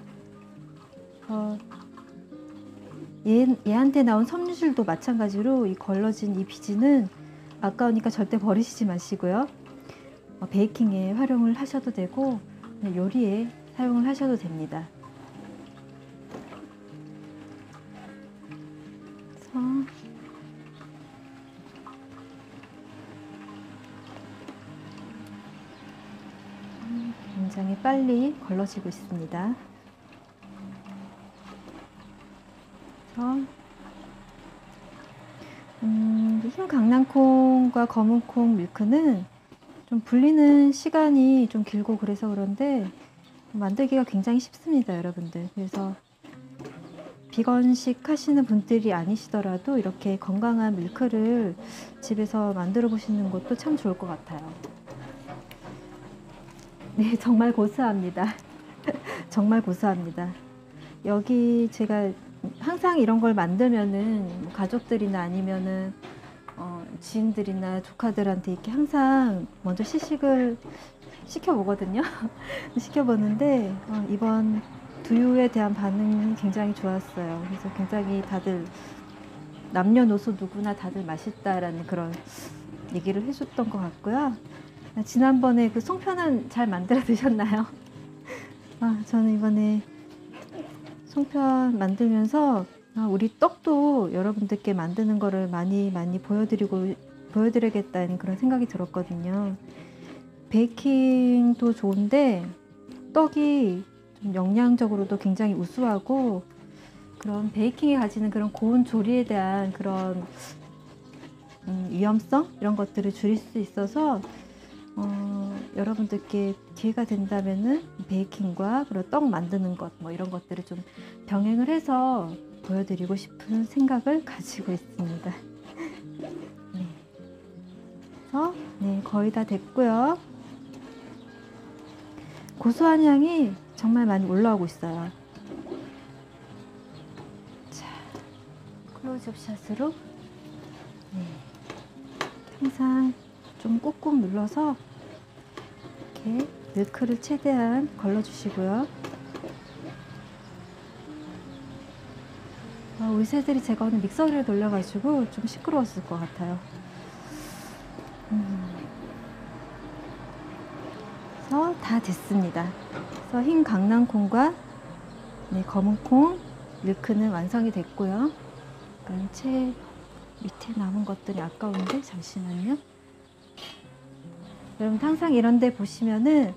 어, 얘, 얘한테 나온 섬유질도 마찬가지로 이 걸러진 이 비지는 아까우니까 절대 버리시지 마시고요. 어, 베이킹에 활용을 하셔도 되고 요리에 사용을 하셔도 됩니다. 그래서 굉장히 빨리 걸러지고 있습니다. 그래서 음, 흰 강낭콩과 검은콩 밀크는 좀 불리는 시간이 좀 길고 그래서 그런데 만들기가 굉장히 쉽습니다, 여러분들. 그래서 비건식 하시는 분들이 아니시더라도 이렇게 건강한 밀크를 집에서 만들어 보시는 것도 참 좋을 것 같아요. 네, 정말 고소합니다. 정말 고소합니다. 여기 제가 항상 이런 걸 만들면은 가족들이나 아니면은 어, 지인들이나 조카들한테 이렇게 항상 먼저 시식을 시켜보거든요. 시켜보는데 어, 이번 두유에 대한 반응이 굉장히 좋았어요. 그래서 굉장히 다들 남녀노소 누구나 다들 맛있다라는 그런 얘기를 해줬던 것 같고요. 지난번에 그 송편은 잘 만들어 드셨나요? 아, 저는 이번에 송편 만들면서 아, 우리 떡도 여러분들께 만드는 거를 많이 많이 보여드리고 보여드리겠다는 그런 생각이 들었거든요. 베이킹도 좋은데 떡이 좀 영양적으로도 굉장히 우수하고 그런 베이킹이 가지는 그런 고운 조리에 대한 그런 음, 위험성 이런 것들을 줄일 수 있어서 어, 여러분들께 기회가 된다면은 베이킹과 그리고 떡 만드는 것 뭐 이런 것들을 좀 병행을 해서 보여드리고 싶은 생각을 가지고 있습니다. 네. 그래서 네, 거의 다 됐고요. 고소한 향이 정말 많이 올라오고 있어요. 자, 클로즈업 샷으로 네. 항상 좀 꾹꾹 눌러서 이렇게 밀크를 최대한 걸러주시고요. 아, 우리 새들이 제가 오늘 믹서기를 돌려가지고 좀 시끄러웠을 것 같아요. 음. 그래서 다 됐습니다. 그래서 흰 강낭콩과 네, 검은콩 밀크는 완성이 됐고요. 약간 채 밑에 남은 것들이 아까운데 잠시만요. 여러분 항상 이런 데 보시면은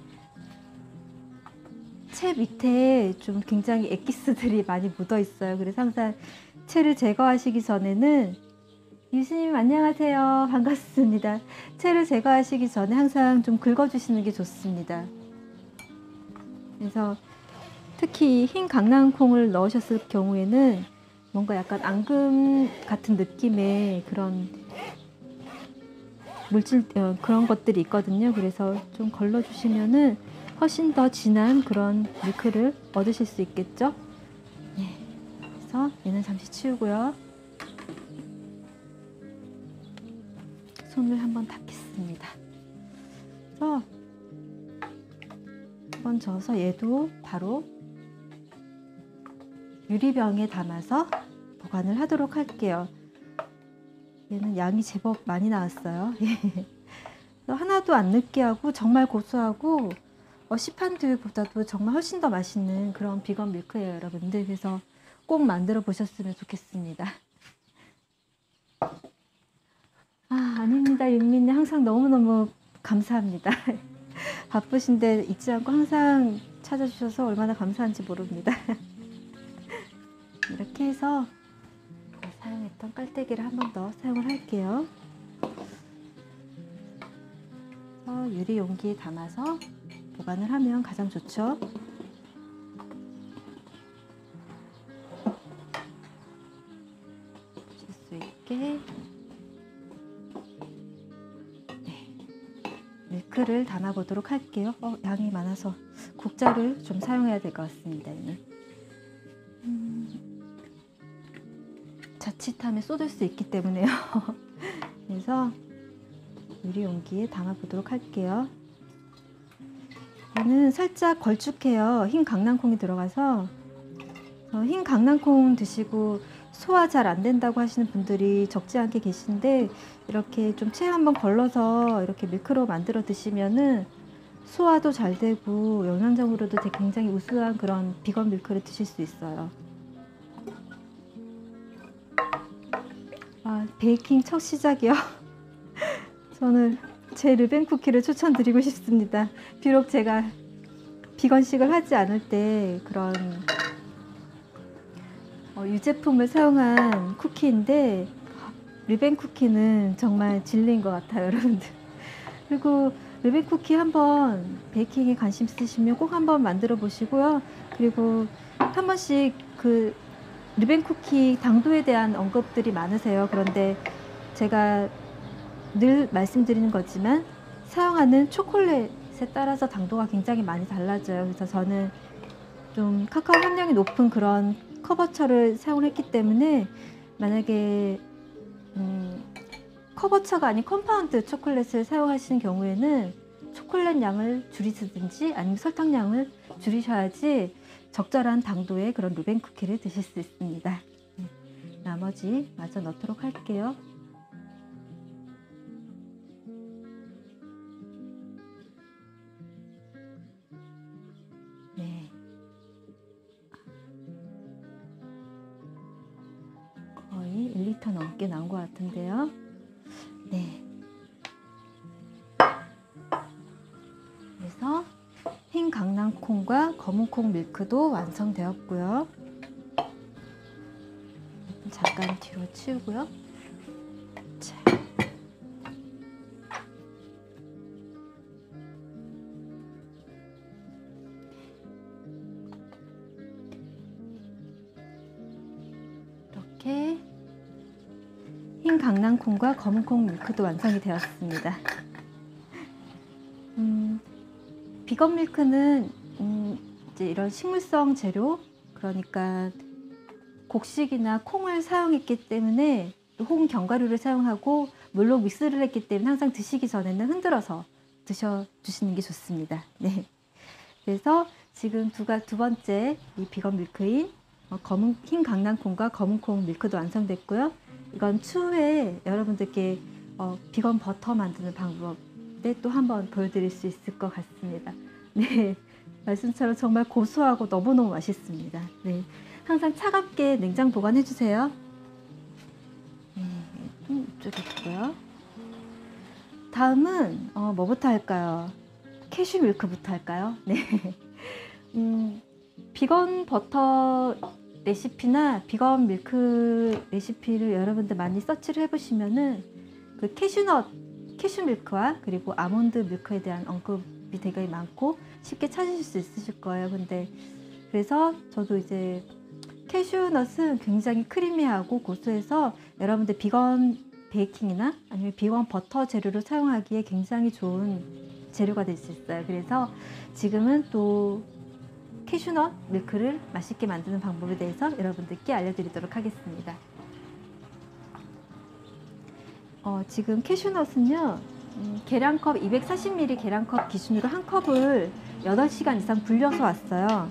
채 밑에 좀 굉장히 엑기스들이 많이 묻어 있어요. 그래서 항상 채를 제거하시기 전에는 유수님 안녕하세요. 반갑습니다. 채를 제거하시기 전에 항상 좀 긁어주시는 게 좋습니다. 그래서 특히 흰 강낭콩을 넣으셨을 경우에는 뭔가 약간 앙금 같은 느낌의 그런 물질 어, 그런 것들이 있거든요. 그래서 좀 걸러주시면은 훨씬 더 진한 그런 밀크를 얻으실 수 있겠죠. 네. 그래서 얘는 잠시 치우고요. 손을 한번 닦겠습니다. 그래서 한번 저어서 얘도 바로 유리병에 담아서 보관을 하도록 할게요. 얘는 양이 제법 많이 나왔어요. 하나도 안 느끼하고 정말 고소하고 어, 시판 두유보다도 정말 훨씬 더 맛있는 그런 비건 밀크예요, 여러분들. 그래서 꼭 만들어 보셨으면 좋겠습니다. 아닙니다. 윤미님 항상 너무너무 감사합니다. 바쁘신데 잊지 않고 항상 찾아주셔서 얼마나 감사한지 모릅니다. 이렇게 해서 사용했던 깔때기를 한 번 더 사용을 할게요. 유리 용기에 담아서 보관을 하면 가장 좋죠. 보실 수 있게. 네. 밀크를 담아 보도록 할게요. 어, 양이 많아서 국자를 좀 사용해야 될 것 같습니다. 음, 자칫하면 쏟을 수 있기 때문에요. 그래서 유리 용기에 담아 보도록 할게요. 얘는 살짝 걸쭉해요. 흰 강낭콩이 들어가서. 어, 흰 강낭콩 드시고 소화 잘 안 된다고 하시는 분들이 적지 않게 계신데, 이렇게 좀 체에 한번 걸러서 이렇게 밀크로 만들어 드시면은 소화도 잘 되고 영양적으로도 되게 굉장히 우수한 그런 비건 밀크를 드실 수 있어요. 아, 베이킹 첫 시작이요. 저는 제 르벤 쿠키를 추천드리고 싶습니다. 비록 제가 비건식을 하지 않을 때 그런 어, 유제품을 사용한 쿠키인데, 르벤 쿠키는 정말 진리인 것 같아요, 여러분들. 그리고 르벤 쿠키 한번 베이킹에 관심 있으시면 꼭 한번 만들어 보시고요. 그리고 한 번씩 그 르벤 쿠키 당도에 대한 언급들이 많으세요. 그런데 제가 늘 말씀드리는 거지만 사용하는 초콜릿에 따라서 당도가 굉장히 많이 달라져요. 그래서 저는 좀 카카오 함량이 높은 그런 커버처를 사용을 했기 때문에, 만약에 음, 커버처가 아닌 컴파운드 초콜릿을 사용하시는 경우에는 초콜릿 양을 줄이시든지 아니면 설탕 양을 줄이셔야지 적절한 당도의 그런 르벤 쿠키를 드실 수 있습니다. 나머지 마저 넣도록 할게요. 네. 거의 일 리터 넘게 나온 것 같은데요. 네. 그래서 흰 강낭콩과 검은콩 밀크도 완성되었고요. 잠깐 뒤로 치우고요. 자. 이렇게 흰 강낭콩과 검은콩 밀크도 완성이 되었습니다. 음, 비건 밀크는 음, 이제 이런 식물성 재료, 그러니까 곡식이나 콩을 사용했기 때문에, 또 혹은 견과류를 사용하고 물로 믹스를 했기 때문에 항상 드시기 전에는 흔들어서 드셔 주시는 게 좋습니다. 네. 그래서 지금 두가 두 번째 이 비건 밀크인 어, 검은 흰 강낭콩과 검은콩 밀크도 완성됐고요. 이건 추후에 여러분들께 어, 비건 버터 만드는 방법에 또 한번 보여드릴 수 있을 것 같습니다. 네, 말씀처럼 정말 고소하고 너무너무 맛있습니다. 네, 항상 차갑게 냉장 보관해 주세요. 네, 좀 이쪽에 있고요. 다음은 어, 뭐부터 할까요? 캐슈 밀크부터 할까요? 네. 음, 비건 버터 레시피나 비건 밀크 레시피를 여러분들 많이 서치를 해보시면은 그 캐슈넛, 캐슈 밀크와 그리고 아몬드 밀크에 대한 언급이 되게 많고 쉽게 찾으실 수 있으실 거예요. 근데 그래서 저도 이제 캐슈넛은 굉장히 크리미하고 고소해서 여러분들 비건 베이킹이나 아니면 비건 버터 재료를 사용하기에 굉장히 좋은 재료가 될 수 있어요. 그래서 지금은 또 캐슈넛 밀크를 맛있게 만드는 방법에 대해서 여러분들께 알려드리도록 하겠습니다. 어, 지금 캐슈넛은요, 음, 계량컵 이백사십 밀리리터 계량컵 기준으로 한 컵을 여덟 시간 이상 불려서 왔어요.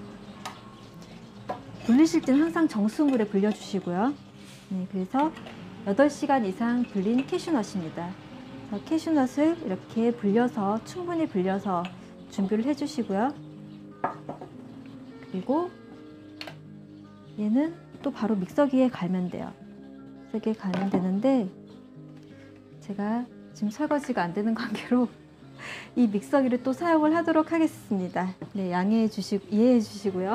불리실 때는 항상 정수물에 불려주시고요. 네, 그래서 여덟 시간 이상 불린 캐슈넛입니다. 캐슈넛을 이렇게 불려서, 충분히 불려서 준비를 해주시고요. 그리고 얘는 또 바로 믹서기에 갈면 돼요. 믹서기에 갈면 되는데, 제가 지금 설거지가 안 되는 관계로 이 믹서기를 또 사용을 하도록 하겠습니다. 네, 양해해 주시고 이해해 주시고요.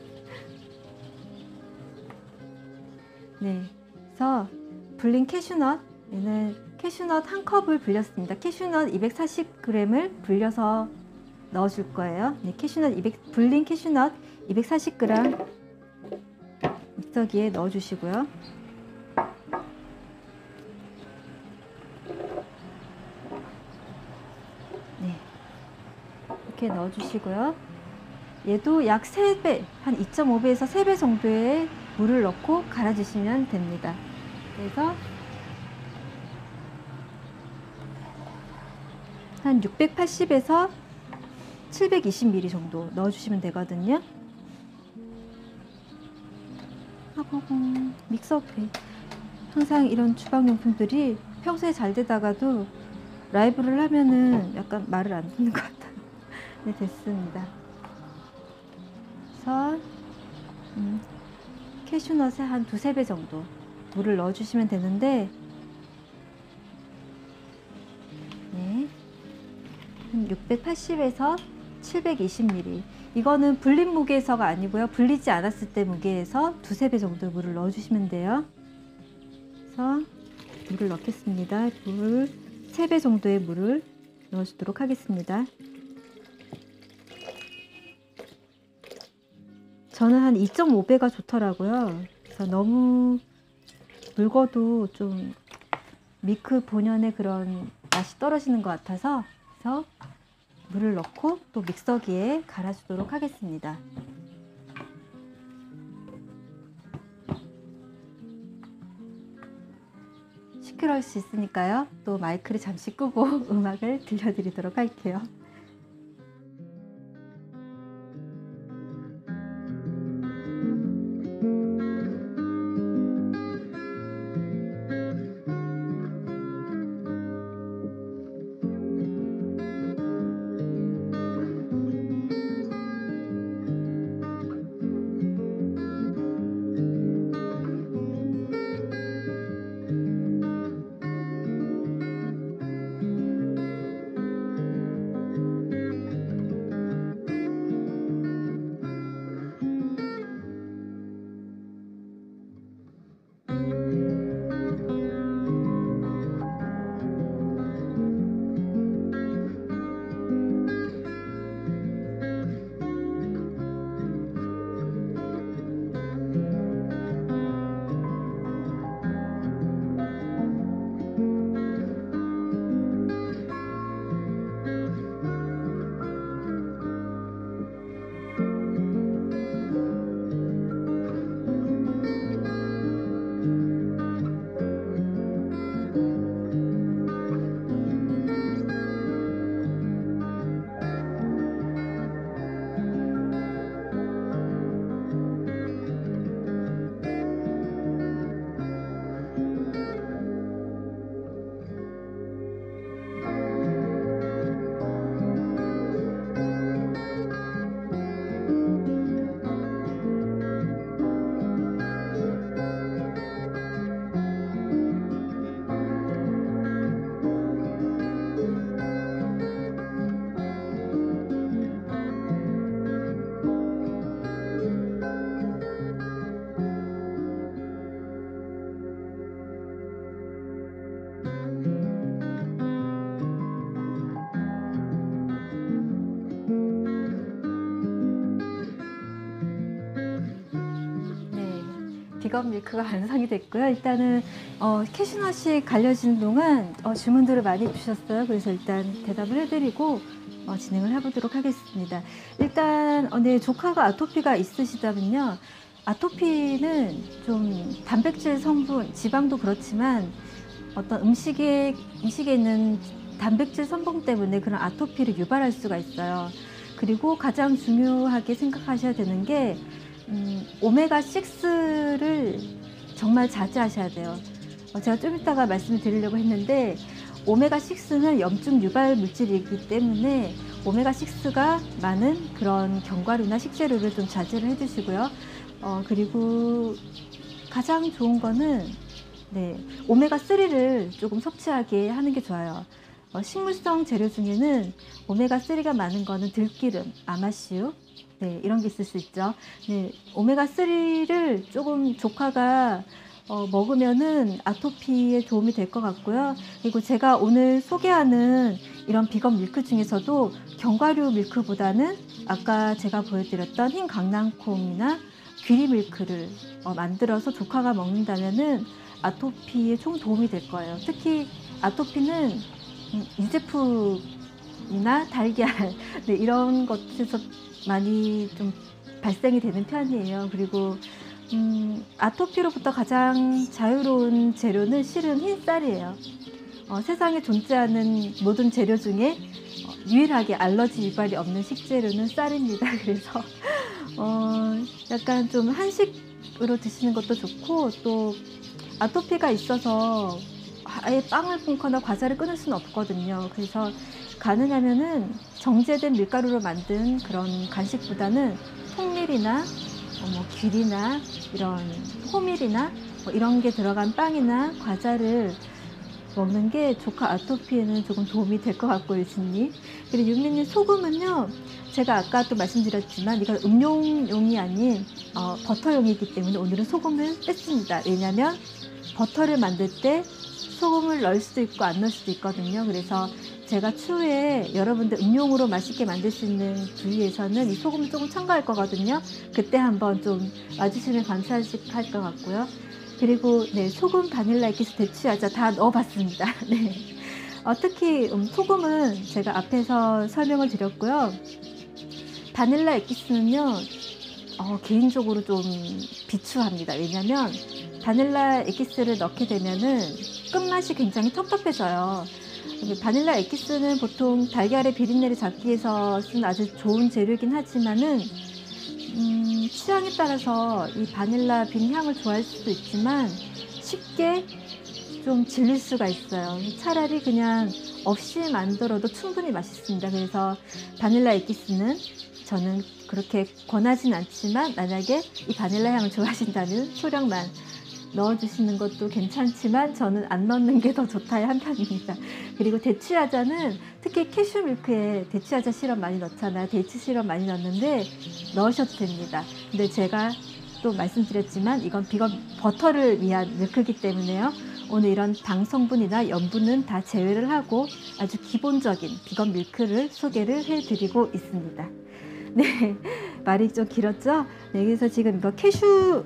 네, 그래서 불린 캐슈넛, 얘는 캐슈넛 한 컵을 불렸습니다. 캐슈넛 이백사십 그램을 불려서 넣어줄 거예요. 네, 캐슈넛 이백, 불린 캐슈넛 이백사십 그램 믹서기에 넣어주시고요. 네, 이렇게 넣어주시고요. 얘도 약 세 배, 한 이 점 오 배에서 세 배 정도의 물을 넣고 갈아주시면 됩니다. 그래서 한 육백팔십에서 칠백이십 밀리리터 정도 넣어주시면 되거든요. 하고 믹서, 항상 이런 주방용품들이 평소에 잘 되다가도 라이브를 하면은 약간 말을 안 듣는 것 같아요. 네, 됐습니다. 그래서 음, 캐슈넛에 한 두세 배 정도 물을 넣어주시면 되는데, 네, 한 육백팔십에서 칠백이십 밀리리터, 이거는 불린 무게에서가 아니고요, 불리지 않았을 때 무게에서 두세 배 정도 물을 넣어주시면 돼요. 그래서 물을 넣겠습니다. 물 세 배 정도의 물을 넣어주도록 하겠습니다. 저는 한 이 점 오 배가 좋더라고요. 그래서 너무 묽어도 좀 밀크 본연의 그런 맛이 떨어지는 것 같아서, 그래서 물을 넣고 또 믹서기에 갈아주도록 하겠습니다. 시끄러울 수 있으니까요, 또 마이크를 잠시 끄고 음악을 들려드리도록 할게요. 비건 밀크가 완성이 됐고요. 일단은 어, 캐슈넛이 갈려지는 동안 어, 주문들을 많이 주셨어요. 그래서 일단 대답을 해드리고 어, 진행을 해보도록 하겠습니다. 일단 어, 네, 조카가 아토피가 있으시다면요, 아토피는 좀 단백질 성분, 지방도 그렇지만 어떤 음식에 음식에 있는 단백질 성분 때문에 그런 아토피를 유발할 수가 있어요. 그리고 가장 중요하게 생각하셔야 되는 게 음, 오메가 식스를 정말 자제하셔야 돼요. 어, 제가 좀 이따가 말씀을 드리려고 했는데, 오메가 식스는 염증 유발 물질이기 때문에 오메가 식스가 많은 그런 견과류나 식재료를 좀 자제를 해주시고요. 어, 그리고 가장 좋은 거는 네, 오메가쓰리를 조금 섭취하게 하는 게 좋아요. 어, 식물성 재료 중에는 오메가쓰리가 많은 거는 들기름, 아마씨유, 네, 이런 게 있을 수 있죠. 네, 오메가쓰리를 조금 조카가 어, 먹으면은 아토피에 도움이 될 것 같고요. 그리고 제가 오늘 소개하는 이런 비건 밀크 중에서도 견과류 밀크보다는 아까 제가 보여드렸던 흰 강낭콩이나 귀리 밀크를 어, 만들어서 조카가 먹는다면은 아토피에 좀 도움이 될 거예요. 특히 아토피는 음, 유제품이나 달걀 네, 이런 것에서 많이 좀 발생이 되는 편이에요. 그리고 음, 아토피로부터 가장 자유로운 재료는 실은 흰쌀이에요. 어, 세상에 존재하는 모든 재료 중에 어, 유일하게 알러지 유발이 없는 식재료는 쌀입니다. 그래서 어, 약간 좀 한식으로 드시는 것도 좋고, 또 아토피가 있어서 아예 빵을 끊거나 과자를 끊을 수는 없거든요. 그래서 가능하면은 정제된 밀가루로 만든 그런 간식보다는 통밀이나 어, 뭐 귤이나 이런 호밀이나 뭐 이런 게 들어간 빵이나 과자를 먹는 게 조카 아토피에는 조금 도움이 될 것 같고, 유진님. 그리고 윤미님, 소금은요, 제가 아까 또 말씀드렸지만 이건 음료용이 아닌 어, 버터용이기 때문에 오늘은 소금을 뺐습니다. 왜냐하면 버터를 만들 때 소금을 넣을 수도 있고 안 넣을 수도 있거든요. 그래서 제가 추후에 여러분들 음용으로 맛있게 만들 수 있는 부위에서는 이 소금을 조금 첨가할 거거든요. 그때 한번 좀 와주시면 감사할 것 같고요. 그리고 네, 소금, 바닐라 액기스, 대추야자 다 넣어봤습니다. 네. 어, 특히 음, 소금은 제가 앞에서 설명을 드렸고요. 바닐라 액기스는요, 어, 개인적으로 좀 비추합니다. 왜냐면 바닐라 액기스를 넣게 되면은 끝맛이 굉장히 텁텁해져요. 바닐라 액기스는 보통 달걀의 비린내를 잡기 위해서 쓴 아주 좋은 재료이긴 하지만은 음, 취향에 따라서 이 바닐라 빈 향을 좋아할 수도 있지만 쉽게 좀 질릴 수가 있어요. 차라리 그냥 없이 만들어도 충분히 맛있습니다. 그래서 바닐라 액기스는 저는 그렇게 권하진 않지만, 만약에 이 바닐라 향을 좋아하신다면 소량만 넣어주시는 것도 괜찮지만 저는 안 넣는 게 더 좋다의 한편입니다. 그리고 대추야자는 특히 캐슈 밀크에 대추야자 시럽 많이 넣잖아요. 대추 시럽 많이 넣는데 넣으셔도 됩니다. 근데 제가 또 말씀드렸지만 이건 비건 버터를 위한 밀크이기 때문에요. 오늘 이런 당 성분이나 염분은 다 제외를 하고 아주 기본적인 비건 밀크를 소개를 해드리고 있습니다. 네, 말이 좀 길었죠? 네, 그래서 지금 이거 캐슈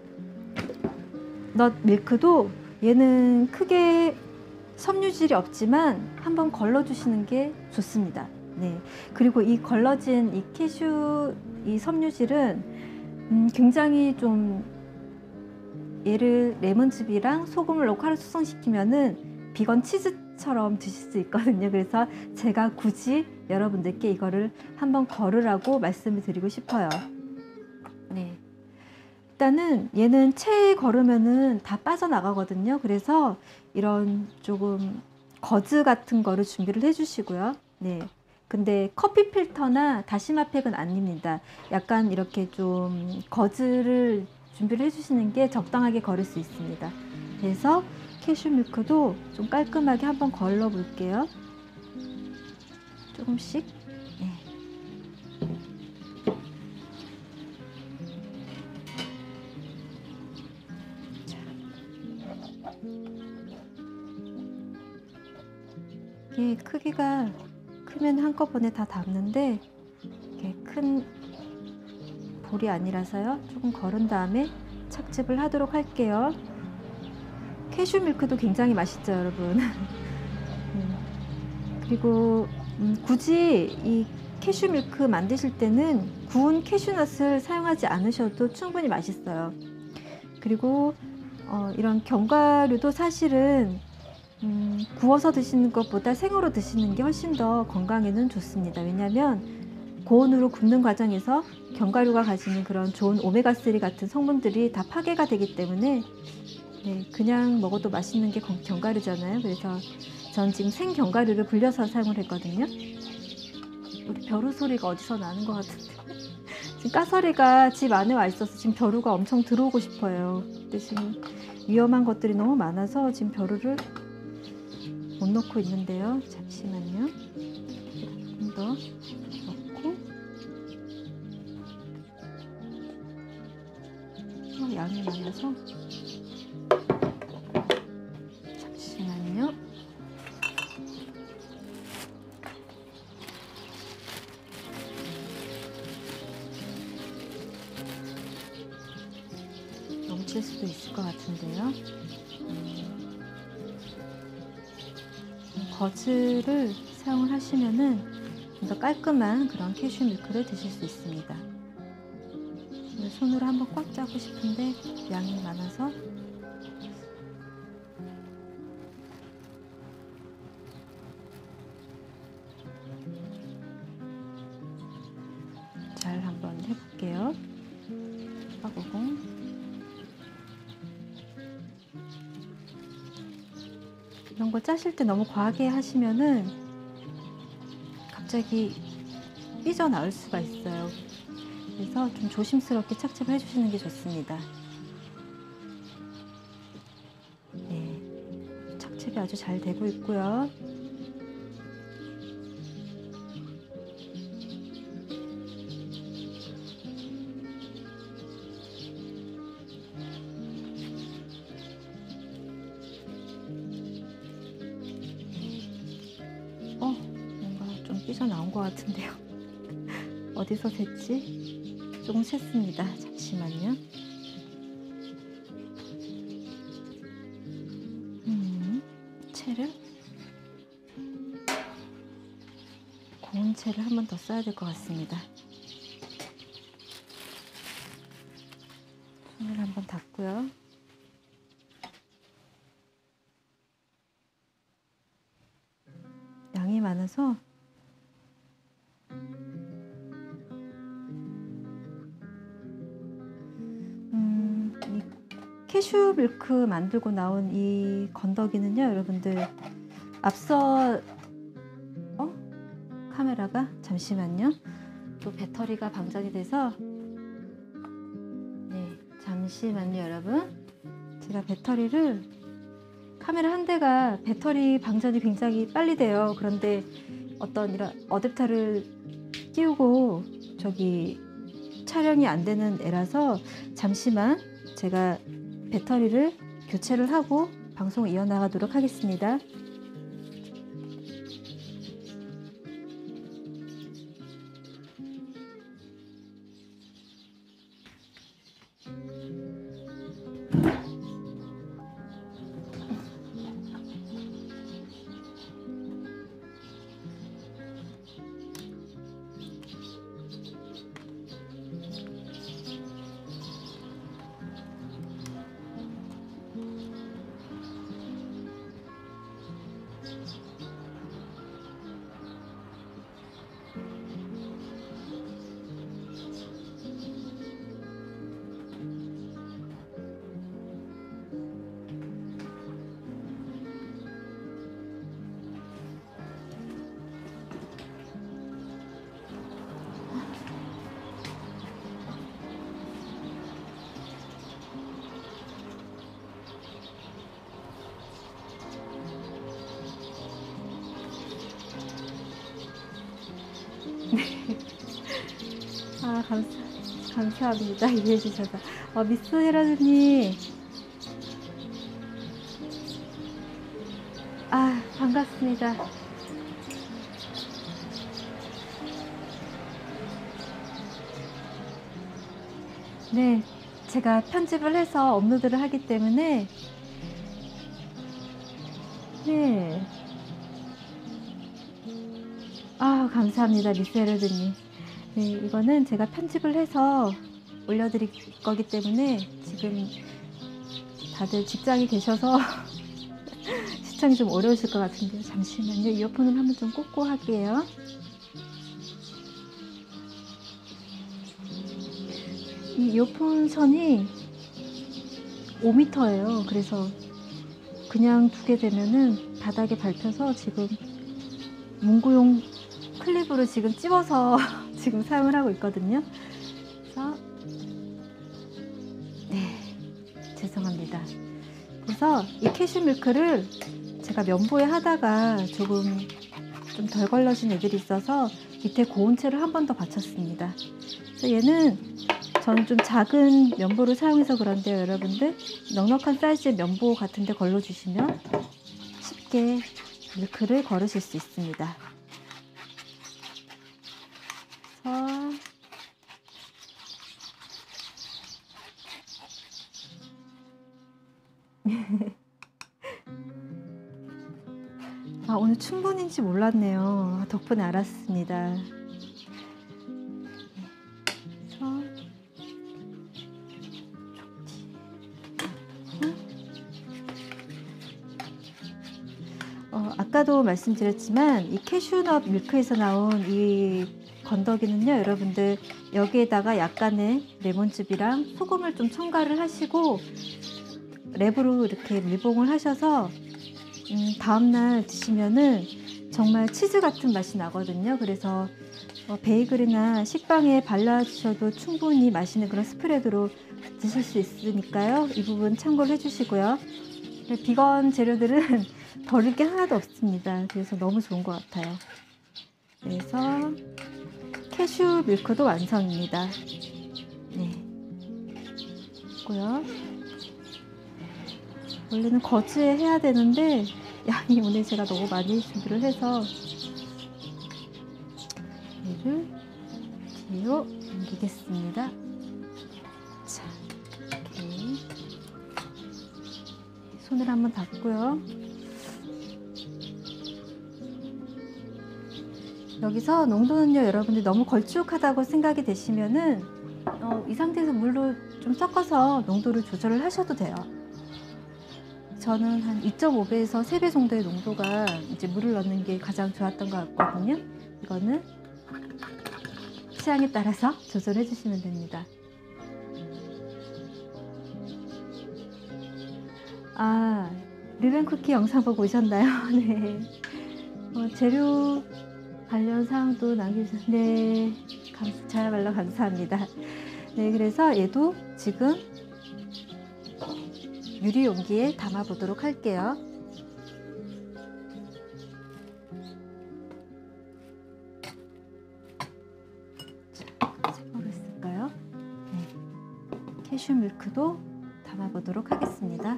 넛 밀크도 얘는 크게 섬유질이 없지만 한번 걸러주시는 게 좋습니다. 네, 그리고 이 걸러진 이 캐슈 이 섬유질은 음, 굉장히 좀 얘를 레몬즙이랑 소금을 넣고 하루 숙성시키면은 비건 치즈처럼 드실 수 있거든요. 그래서 제가 굳이 여러분들께 이거를 한번 걸으라고 말씀을 드리고 싶어요. 네. 일단은 얘는 체에 걸으면은 다 빠져나가거든요. 그래서 이런 조금 거즈 같은 거를 준비를 해 주시고요. 네. 근데 커피 필터나 다시마 팩은 아닙니다. 약간 이렇게 좀 거즈를 준비를 해 주시는 게 적당하게 걸을 수 있습니다. 그래서 캐슈 밀크도 좀 깔끔하게 한번 걸러 볼게요. 조금씩. 네. 이게 크기가 크면 한꺼번에 다 담는데 이렇게 큰 볼이 아니라서요. 조금 걸은 다음에 착즙을 하도록 할게요. 캐슈 밀크도 굉장히 맛있죠, 여러분. 음, 그리고 음, 굳이 이 캐슈 밀크 만드실 때는 구운 캐슈넛을 사용하지 않으셔도 충분히 맛있어요. 그리고 어, 이런 견과류도 사실은 음, 구워서 드시는 것보다 생으로 드시는 게 훨씬 더 건강에는 좋습니다. 왜냐하면 고온으로 굽는 과정에서 견과류가 가지는 그런 좋은 오메가쓰리 같은 성분들이 다 파괴가 되기 때문에 네, 그냥 먹어도 맛있는 게 견과류잖아요. 그래서 전 지금 생 견과류를 불려서 사용을 했거든요. 우리 벼루 소리가 어디서 나는 것 같은데 지금 까서리가 집 안에 와 있어서 지금 벼루가 엄청 들어오고 싶어요. 근데 지금 위험한 것들이 너무 많아서 지금 벼루를 못 넣고 있는데요. 잠시만요. 조금 더 넣고, 어, 양이 많아서 잠시만요. 넘칠 수도 있을 것 같은데요. 음, 버즈를 사용을 하시면은 좀 더 깔끔한 그런 캐슈 밀크를 드실 수 있습니다. 손으로 한번 꽉 짜고 싶은데 양이 많아서 잘 한번 해볼게요. 빠구공. 이런 거 짜실 때 너무 과하게 하시면은 갑자기 삐져나올 수가 있어요. 그래서 좀 조심스럽게 착즙을 해주시는 게 좋습니다. 네, 착즙이 아주 잘 되고 있고요. 어, 뭔가 좀 삐져나온 것 같은데요. 어디서 샜지? 조금 샜습니다. 잠시만요. 음, 채를 고운 채를 한 번 더 써야 될 것 같습니다. 손을 한번 닦고요. 양이 많아서 캐슈 밀크 만들고 나온 이 건더기는요, 여러분들 앞서 어? 카메라가 잠시만요. 또 배터리가 방전이 돼서 네, 잠시만요, 여러분. 제가 배터리를 카메라 한 대가 배터리 방전이 굉장히 빨리 돼요. 그런데 어떤 이런 어댑터를 끼우고 저기 촬영이 안 되는 애라서 잠시만 제가 배터리를 교체를 하고 방송을 이어나가도록 하겠습니다. 아, 감사, 감사합니다. 이해해 주셔서. 어, 미스 헤라드님. 아, 반갑습니다. 네, 제가 편집을 해서 업로드를 하기 때문에 네. 아, 감사합니다. 미스 헤라드님. 네, 이거는 제가 편집을 해서 올려드릴 거기 때문에 지금 다들 직장에 계셔서 시청이 좀 어려우실 것 같은데요. 잠시만요. 이어폰을 한번 좀 꽂고 할게요. 이 이어폰 선이 오 미터예요. 그래서 그냥 두게 되면은 바닥에 밟혀서 지금 문구용 클립으로 지금 찝어서 지금 사용을 하고 있거든요. 그래서 네, 죄송합니다. 있어서 이 캐슈 밀크를 제가 면보에 하다가 조금 좀 덜 걸러진 애들이 있어서 밑에 고운 채를 한 번 더 받쳤습니다. 그래서 얘는 저는 좀 작은 면보를 사용해서 그런데요, 여러분들 넉넉한 사이즈의 면보 같은 데 걸러주시면 쉽게 밀크를 걸으실 수 있습니다. 그래서 아, 오늘 춘분인지 몰랐네요. 덕분에 알았습니다. 그래서 어, 아까도 말씀드렸지만 이 캐슈넛 밀크에서 나온 이 건더기는요, 여러분들 여기에다가 약간의 레몬즙이랑 소금을 좀 첨가를 하시고 랩으로 이렇게 밀봉을 하셔서 음, 다음날 드시면은 정말 치즈 같은 맛이 나거든요. 그래서 어, 베이글이나 식빵에 발라주셔도 충분히 맛있는 그런 스프레드로 드실 수 있으니까요. 이 부분 참고를 해주시고요. 비건 재료들은 버릴 게 하나도 없습니다. 그래서 너무 좋은 것 같아요. 그래서 캐슈 밀크도 완성입니다. 네, 있고요. 원래는 거즈에 해야 되는데 양이 오늘 제가 너무 많이 준비를 해서 얘를 뒤로 옮기겠습니다. 자, 이렇게 손을 한번 닦고요. 여기서 농도는요, 여러분들 너무 걸쭉하다고 생각이 되시면은 어, 이 상태에서 물로 좀 섞어서 농도를 조절을 하셔도 돼요. 저는 한 이 점 오 배에서 세 배 정도의 농도가 이제 물을 넣는 게 가장 좋았던 것 같거든요. 이거는 취향에 따라서 조절해 주시면 됩니다. 아, 르벤 쿠키 영상 보고 오셨나요? 네. 어, 재료 관련 사항도 남겨주셨는데, 네, 감, 저야말로 감사합니다. 네, 그래서 얘도 지금 유리 용기에 담아 보도록 할게요. 자, 세모를 쓸까요? 네. 캐슈 밀크도 담아 보도록 하겠습니다.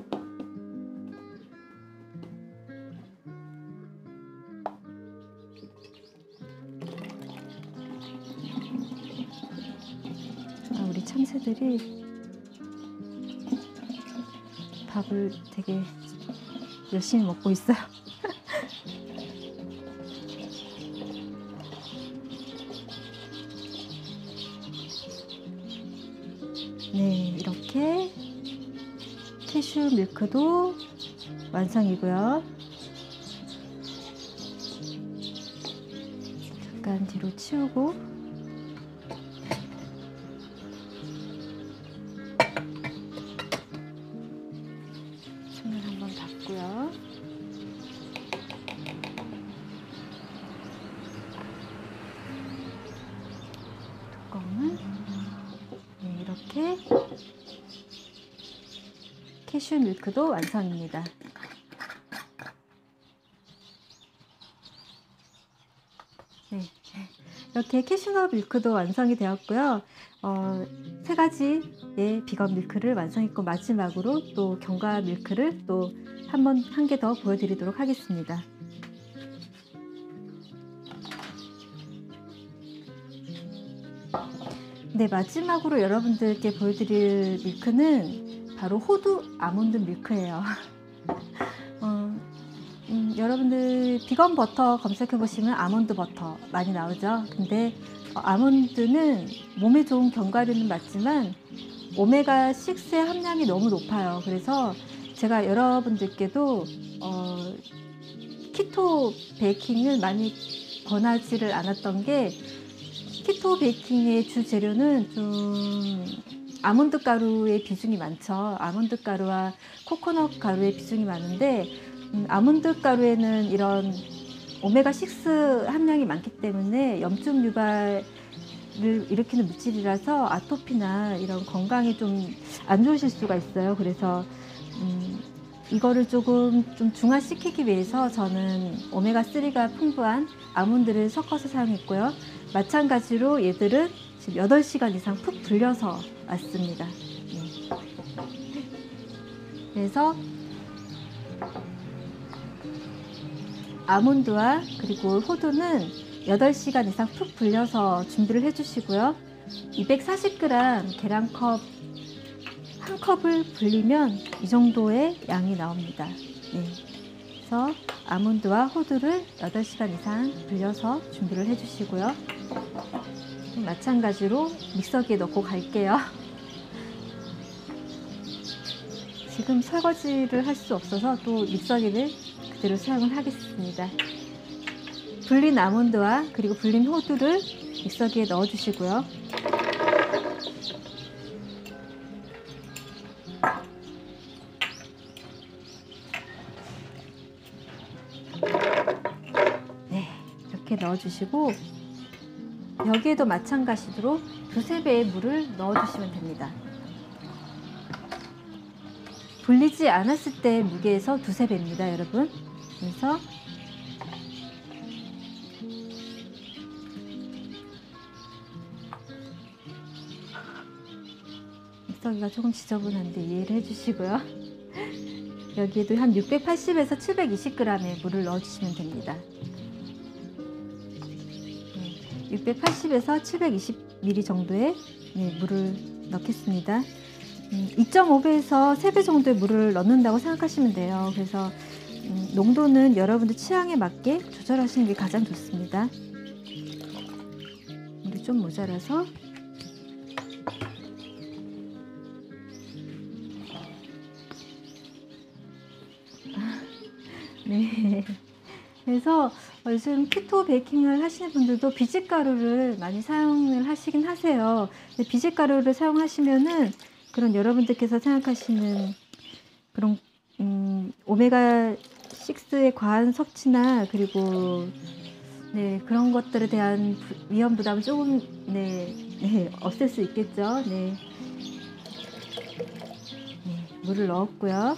아, 우리 참새들이 밥을 되게 열심히 먹고 있어요. 네, 이렇게 캐슈 밀크도 완성이고요. 잠깐 뒤로 치우고 손을 한번 닦고요. 뚜껑은 네, 이렇게 캐슈 밀크도 완성입니다. 네, 이렇게 캐슈넛 밀크도 완성이 되었고요. 어, 세 가지의 비건 밀크를 완성했고 마지막으로 또 견과 밀크를 또 한 번 한 개 더 보여드리도록 하겠습니다. 네, 마지막으로 여러분들께 보여드릴 밀크는 바로 호두 아몬드 밀크예요. 어, 음, 여러분들 비건 버터 검색해 보시면 아몬드 버터 많이 나오죠. 근데 어, 아몬드는 몸에 좋은 견과류는 맞지만 오메가 식스의 함량이 너무 높아요. 그래서 제가 여러분들께도 어, 키토 베이킹을 많이 권하지를 않았던 게, 키토 베이킹의 주 재료는 좀 아몬드 가루의 비중이 많죠. 아몬드 가루와 코코넛 가루의 비중이 많은데 음, 아몬드 가루에는 이런 오메가 식스 함량이 많기 때문에 염증 유발을 일으키는 물질이라서 아토피나 이런 건강에 좀 안 좋으실 수가 있어요. 그래서 음, 이거를 조금 좀 중화시키기 위해서 저는 오메가삼가 풍부한 아몬드를 섞어서 사용했고요. 마찬가지로 얘들은 지금 여덟 시간 이상 푹 불려서 왔습니다. 네. 그래서 아몬드와 그리고 호두는 여덟 시간 이상 푹 불려서 준비를 해주시고요. 이백사십 그램 계량컵 한 컵을 불리면 이 정도의 양이 나옵니다. 네. 그래서 아몬드와 호두를 여덟 시간 이상 불려서 준비를 해주시고요. 마찬가지로 믹서기에 넣고 갈게요. 지금 설거지를 할 수 없어서 또 믹서기를 그대로 사용을 하겠습니다. 불린 아몬드와 그리고 불린 호두를 믹서기에 넣어 주시고요. 네, 이렇게 넣어 주시고 여기에도 마찬가지로 두세 배의 물을 넣어 주시면 됩니다. 불리지 않았을 때 무게에서 두세 배입니다, 여러분. 그래서 믹서기가 조금 지저분한데 이해를 해주시고요. 여기에도 한 육백팔십에서 칠백이십 그램의 물을 넣어주시면 됩니다. 네, 육백팔십에서 칠백이십 밀리리터 정도의 네, 물을 넣겠습니다. 음, 이 점 오 배에서 세 배 정도의 물을 넣는다고 생각하시면 돼요. 그래서 음, 농도는 여러분들 취향에 맞게 조절하시는 게 가장 좋습니다. 물이 좀 모자라서 네. 그래서 요즘 키토 베이킹을 하시는 분들도 비질가루를 많이 사용을 하시긴 하세요. 비질가루를 사용하시면은 그런 여러분들께서 생각하시는 그런 음, 오메가 식스의 과한 섭취나 그리고 네, 그런 것들에 대한 부, 위험 부담을 조금 네, 네, 없앨 수 있겠죠. 네. 네, 물을 넣었고요.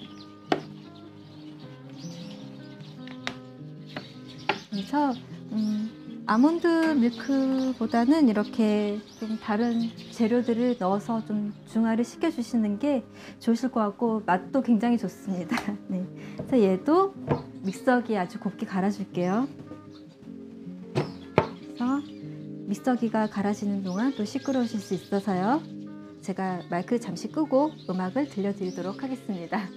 그래서 음, 아몬드 밀크보다는 이렇게 좀 다른 재료들을 넣어서 좀 중화를 시켜주시는 게 좋으실 것 같고 맛도 굉장히 좋습니다. 네. 그래서 얘도 믹서기에 아주 곱게 갈아줄게요. 그래서 믹서기가 갈아지는 동안 또 시끄러우실 수 있어서요. 제가 마이크 잠시 끄고 음악을 들려드리도록 하겠습니다.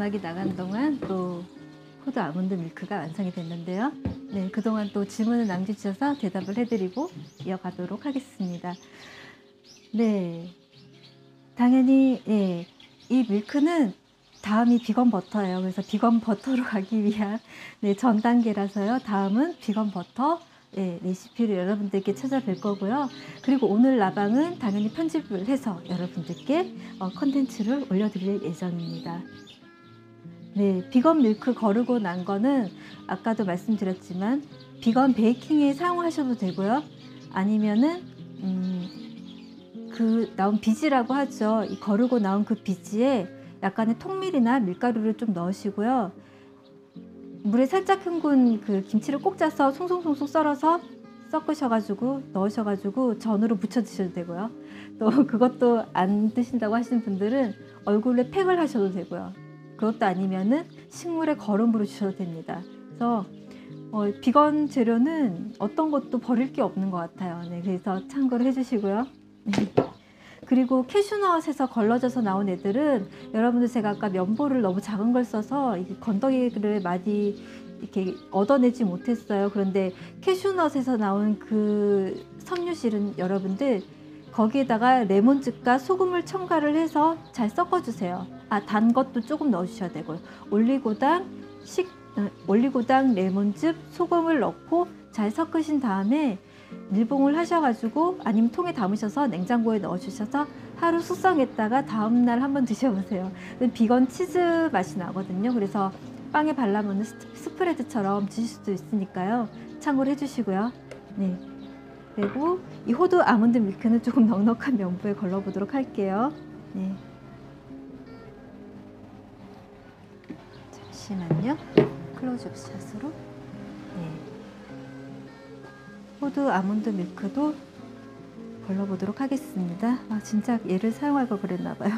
음악이 나간 동안 또 호두 아몬드 밀크가 완성이 됐는데요. 네, 그동안 또 질문을 남겨주셔서 대답을 해드리고 이어가도록 하겠습니다. 네, 당연히 예, 이 밀크는 다음이 비건 버터예요. 그래서 비건 버터로 가기 위한 네, 전 단계라서요. 다음은 비건 버터 예, 레시피를 여러분들께 찾아뵐 거고요. 그리고 오늘 라방은 당연히 편집을 해서 여러분들께 어, 컨텐츠를 올려드릴 예정입니다. 네, 비건 밀크 거르고 난 거는 아까도 말씀드렸지만 비건 베이킹에 사용하셔도 되고요. 아니면은 음, 그 나온 비지라고 하죠. 이 거르고 나온 그 비지에 약간의 통밀이나 밀가루를 좀 넣으시고요. 물에 살짝 헹군 그 김치를 꼭 짜서 송송송송 썰어서 섞으셔가지고 넣으셔가지고 전으로 부쳐 드셔도 되고요. 또 그것도 안 드신다고 하시는 분들은 얼굴에 팩을 하셔도 되고요. 그것도 아니면은 식물에 거름으로 주셔도 됩니다. 그래서 어, 비건 재료는 어떤 것도 버릴 게 없는 것 같아요. 네, 그래서 참고를 해주시고요. 그리고 캐슈넛에서 걸러져서 나온 애들은 여러분들 제가 아까 면보를 너무 작은 걸 써서 건더기를 많이 이렇게 얻어내지 못했어요. 그런데 캐슈넛에서 나온 그 섬유실은 여러분들 거기에다가 레몬즙과 소금을 첨가를 해서 잘 섞어주세요. 아, 단 것도 조금 넣어주셔야 되고요. 올리고당, 식, 올리고당, 레몬즙, 소금을 넣고 잘 섞으신 다음에 밀봉을 하셔가지고 아니면 통에 담으셔서 냉장고에 넣어주셔서 하루 숙성했다가 다음날 한번 드셔보세요. 비건 치즈 맛이 나거든요. 그래서 빵에 발라먹는 스프레드처럼 드실 수도 있으니까요. 참고를 해주시고요. 네. 그리고 이 호두 아몬드 밀크는 조금 넉넉한 면부에 걸러보도록 할게요. 네. 잠시만요. 클로즈업 샷으로. 네. 호두 아몬드 밀크도 걸러보도록 하겠습니다. 아, 진짜 얘를 사용할 걸 그랬나봐요.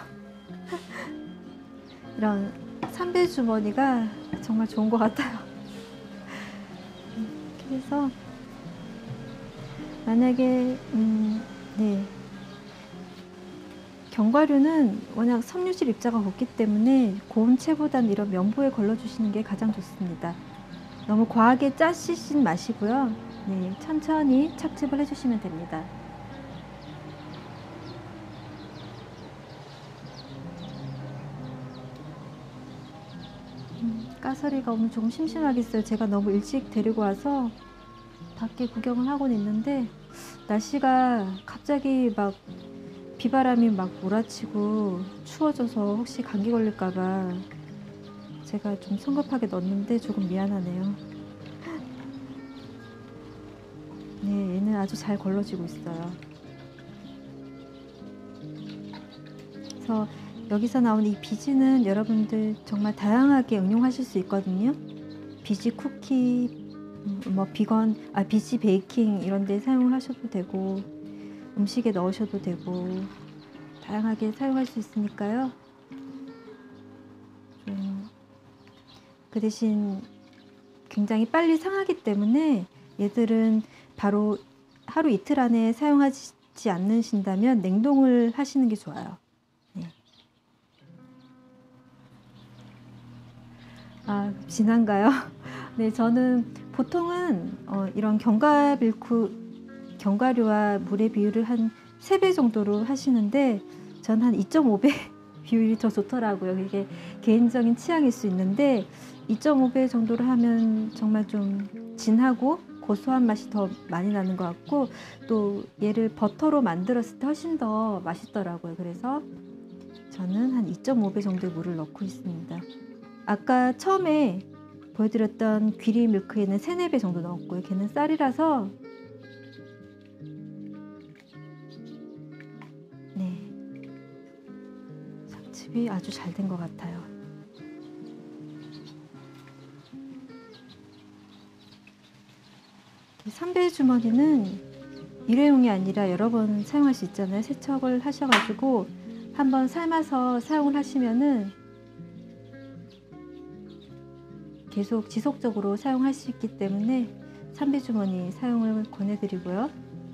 이런 삼배 주머니가 정말 좋은 것 같아요. 그래서 만약에 음, 네. 견과류는 워낙 섬유질 입자가 높기 때문에 고온채보다는 이런 면보에 걸러주시는 게 가장 좋습니다. 너무 과하게 짜시진 마시고요. 네, 천천히 착즙을 해주시면 됩니다. 음, 까설이가 오늘 조금 심심하겠어요. 제가 너무 일찍 데리고 와서 밖에 구경을 하곤 있는데 날씨가 갑자기 막 비바람이 막 몰아치고 추워져서 혹시 감기 걸릴까봐 제가 좀 성급하게 넣었는데 조금 미안하네요. 네, 얘는 아주 잘 걸러지고 있어요. 그래서 여기서 나온 이 비지는 여러분들 정말 다양하게 응용하실 수 있거든요. 비지 쿠키, 뭐 비건, 아 비지 베이킹 이런 데 사용을 하셔도 되고 음식에 넣으셔도 되고 다양하게 사용할 수 있으니까요. 좀 그 대신 굉장히 빨리 상하기 때문에 얘들은 바로 하루 이틀 안에 사용하지 않으신다면 냉동을 하시는 게 좋아요. 네. 아, 진한가요? 네, 저는 보통은 어, 이런 견과밀크, 견과류와 물의 비율을 한 세 배 정도로 하시는데 전 한 이 점 오 배 비율이 더 좋더라고요. 이게 개인적인 취향일 수 있는데 이 점 오 배 정도로 하면 정말 좀 진하고 고소한 맛이 더 많이 나는 것 같고 또 얘를 버터로 만들었을 때 훨씬 더 맛있더라고요. 그래서 저는 한 이 점 오 배 정도의 물을 넣고 있습니다. 아까 처음에 보여드렸던 귀리 밀크에는 세네 배 정도 넣었고요. 걔는 쌀이라서 네, 삭즙이 아주 잘 된 것 같아요. 삼배 주머니는 일회용이 아니라 여러 번 사용할 수 있잖아요. 세척을 하셔가지고 한번 삶아서 사용을 하시면은 계속 지속적으로 사용할 수 있기 때문에 삼배 주머니 사용을 권해드리고요.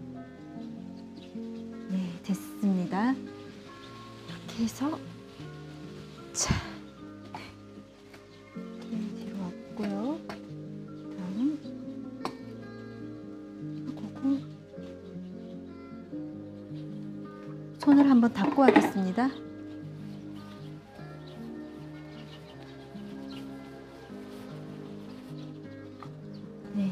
네, 됐습니다. 이렇게 해서 자, 손을 한번 닦고 하겠습니다. 네.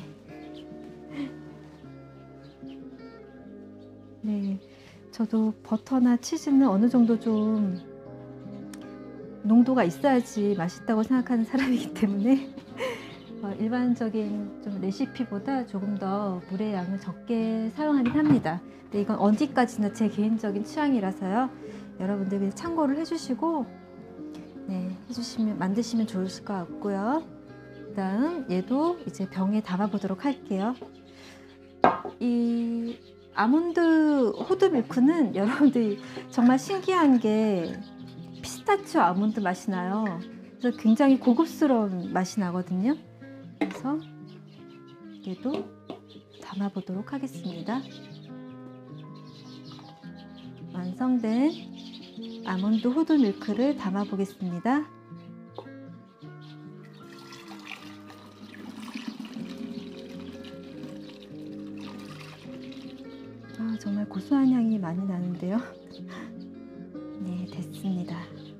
네. 저도 버터나 치즈는 어느 정도 좀 농도가 있어야지 맛있다고 생각하는 사람이기 때문에 어, 일반적인 좀 레시피보다 조금 더 물의 양을 적게 사용하긴 합니다. 근데 이건 어디까지나 제 개인적인 취향이라서요. 여러분들 그냥 참고를 해주시고 네, 해주시면 만드시면 좋으실 것 같고요. 그다음 얘도 이제 병에 담아 보도록 할게요. 이 아몬드 호두 밀크는 여러분들이 정말 신기한 게 피스타치오 아몬드 맛이 나요. 그래서 굉장히 고급스러운 맛이 나거든요. 그래서 얘도 담아 보도록 하겠습니다. 완성된 아몬드 호두 밀크를 담아 보겠습니다. 아, 정말 고소한 향이 많이 나는데요. 네, 됐습니다.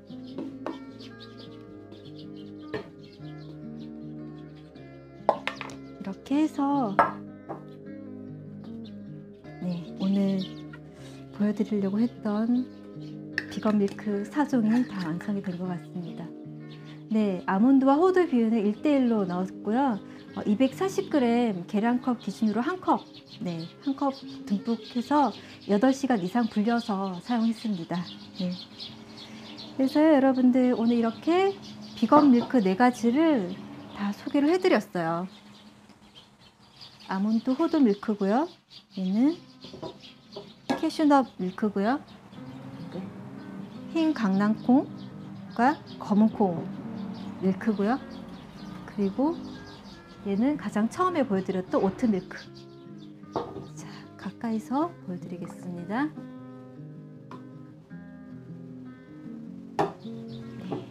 이렇게 해서 네, 오늘 보여드리려고 했던 비건 밀크 사 종이 다 완성이 된 것 같습니다. 네, 아몬드와 호두 비율은 일 대 일로 넣었고요. 어, 이백사십 그램 계량컵 기준으로 한 컵, 네, 한 컵 듬뿍 해서 여덟 시간 이상 불려서 사용했습니다. 네. 그래서 여러분들 오늘 이렇게 비건 밀크 네 가지를 다 소개를 해드렸어요. 아몬드 호두 밀크고요. 얘는 캐슈넛 밀크고요. 흰 강낭콩과 검은콩 밀크고요. 그리고 얘는 가장 처음에 보여드렸던 오트 밀크. 자, 가까이서 보여드리겠습니다. 네.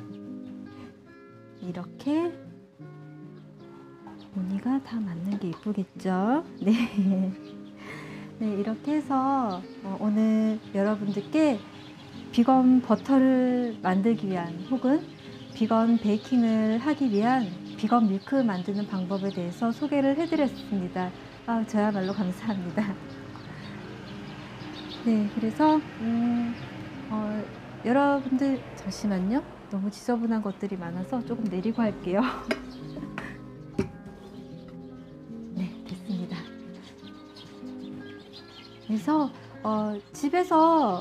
이렇게 무늬가 다 맞는 게 이쁘겠죠? 네. 네, 이렇게 해서 오늘 여러분들께 비건 버터를 만들기 위한 혹은 비건 베이킹을 하기 위한 비건 밀크 만드는 방법에 대해서 소개를 해드렸습니다. 아, 저야말로 감사합니다. 네, 그래서 음, 어, 여러분들 잠시만요. 너무 지저분한 것들이 많아서 조금 내리고 할게요. 네, 됐습니다. 그래서 어, 집에서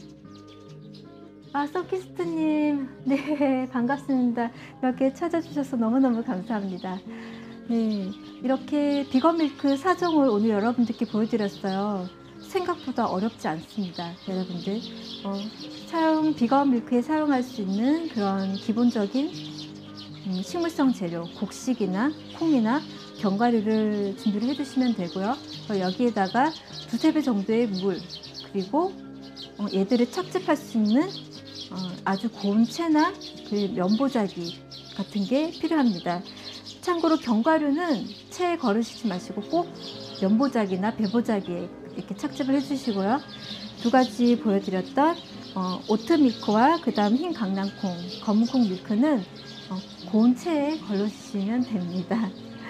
아, 서키스트님, 네, 반갑습니다. 이렇게 찾아주셔서 너무너무 감사합니다. 네, 이렇게 비건 밀크 사 종을 오늘 여러분들께 보여드렸어요. 생각보다 어렵지 않습니다, 여러분들. 어, 사용, 비건 밀크에 사용할 수 있는 그런 기본적인 음, 식물성 재료, 곡식이나 콩이나 견과류를 준비를 해주시면 되고요. 어, 여기에다가 두세 배 정도의 물, 그리고 어, 얘들을 착즙할 수 있는 어, 아주 고운 채나 그 면보자기 같은 게 필요합니다. 참고로 견과류는 체에 거르시지 마시고 꼭 면보자기나 배보자기에 이렇게 착즙을 해주시고요. 두 가지 보여드렸던 어, 오트 밀크와 그 다음 흰 강낭콩, 검은콩 밀크는 어, 고운 체에 걸러주시면 됩니다.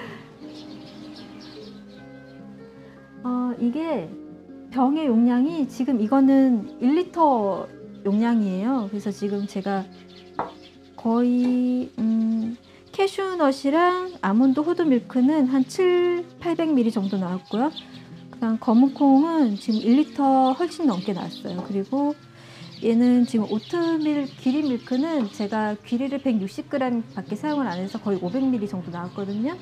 어, 이게 병의 용량이 지금 이거는 일 리터 용량이에요. 그래서 지금 제가 거의 음, 캐슈넛이랑 아몬드 호두 밀크는 한 칠, 팔백 밀리리터 정도 나왔고요. 그다음 검은 콩은 지금 일 리터 훨씬 넘게 나왔어요. 그리고 얘는 지금 오트밀 귀리 밀크는 제가 귀리를 백육십 그램 밖에 사용을 안 해서 거의 오백 밀리리터 정도 나왔거든요.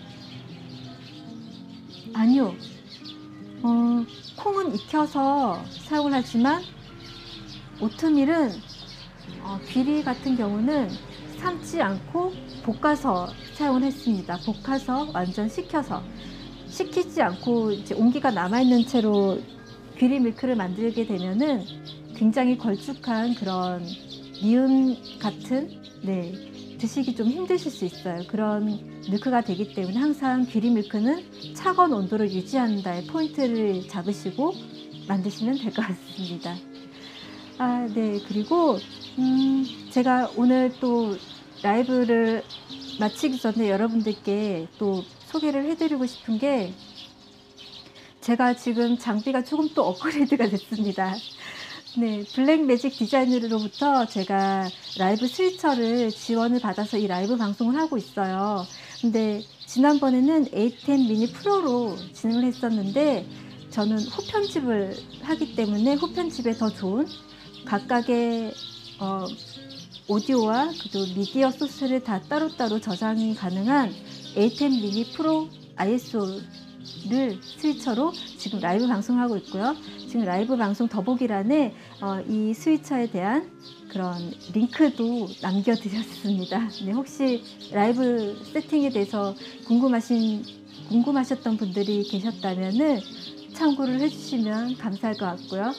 아니요. 어, 콩은 익혀서 사용을 하지만 오트밀은 어, 귀리 같은 경우는 삶지 않고 볶아서 사용을 했습니다. 볶아서 완전 식혀서 식히지 않고 이제 온기가 남아있는 채로 귀리 밀크를 만들게 되면은 굉장히 걸쭉한 그런 미음 같은 네, 드시기 좀 힘드실 수 있어요. 그런 밀크가 되기 때문에 항상 귀리 밀크는 차가운 온도를 유지하는 데에 포인트를 잡으시고 만드시면 될 것 같습니다. 아 네. 그리고 음 제가 오늘 또 라이브를 마치기 전에 여러분들께 또 소개를 해 드리고 싶은 게 제가 지금 장비가 조금 또 업그레이드가 됐습니다. 네. 블랙매직 디자인으로부터 제가 라이브 스위처를 지원을 받아서 이 라이브 방송을 하고 있어요. 근데 지난번에는 에이 텐 미니 프로로 진행을 했었는데 저는 호편집을 하기 때문에 호편집에 더 좋은 각각의 어 오디오와 그리고 미디어 소스를 다 따로따로 저장이 가능한 에이 텐 미니 프로 아이에스오를 스위처로 지금 라이브 방송하고 있고요. 지금 라이브 방송 더보기란에 어 이 스위처에 대한 그런 링크도 남겨 드렸습니다. 네, 혹시 라이브 세팅에 대해서 궁금하신 궁금하셨던 분들이 계셨다면은 참고를 해 주시면 감사할 것 같고요.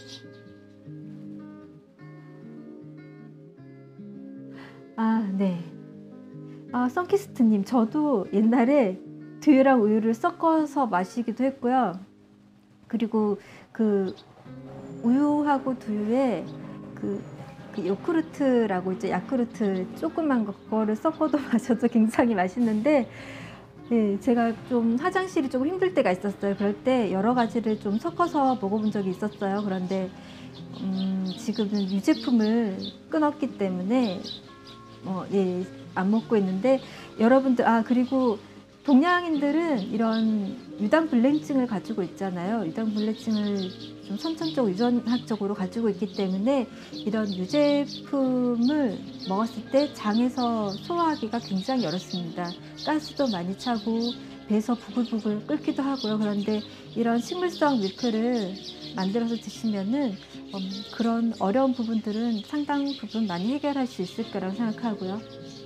아 네. 아 선키스트 님, 저도 옛날에 두유랑 우유를 섞어서 마시기도 했고요. 그리고 그 우유하고 두유에 그 그 요구르트라고 이제 야쿠르트 조그만 거 그거를 섞어도 마셔도 굉장히 맛있는데 네, 제가 좀 화장실이 조금 힘들 때가 있었어요. 그럴 때 여러 가지를 좀 섞어서 먹어본 적이 있었어요. 그런데 음 지금은 유제품을 끊었기 때문에 어 예 안 먹고 있는데 여러분들 아 그리고 동양인들은 이런 유당불내증을 가지고 있잖아요. 유당불내증을 좀 선천적 유전학적으로 가지고 있기 때문에 이런 유제품을 먹었을 때 장에서 소화하기가 굉장히 어렵습니다. 가스도 많이 차고 배에서 부글부글 끓기도 하고요. 그런데 이런 식물성 밀크를 만들어서 드시면은 음 그런 어려운 부분들은 상당 부분 많이 해결할 수 있을 거라고 생각하고요.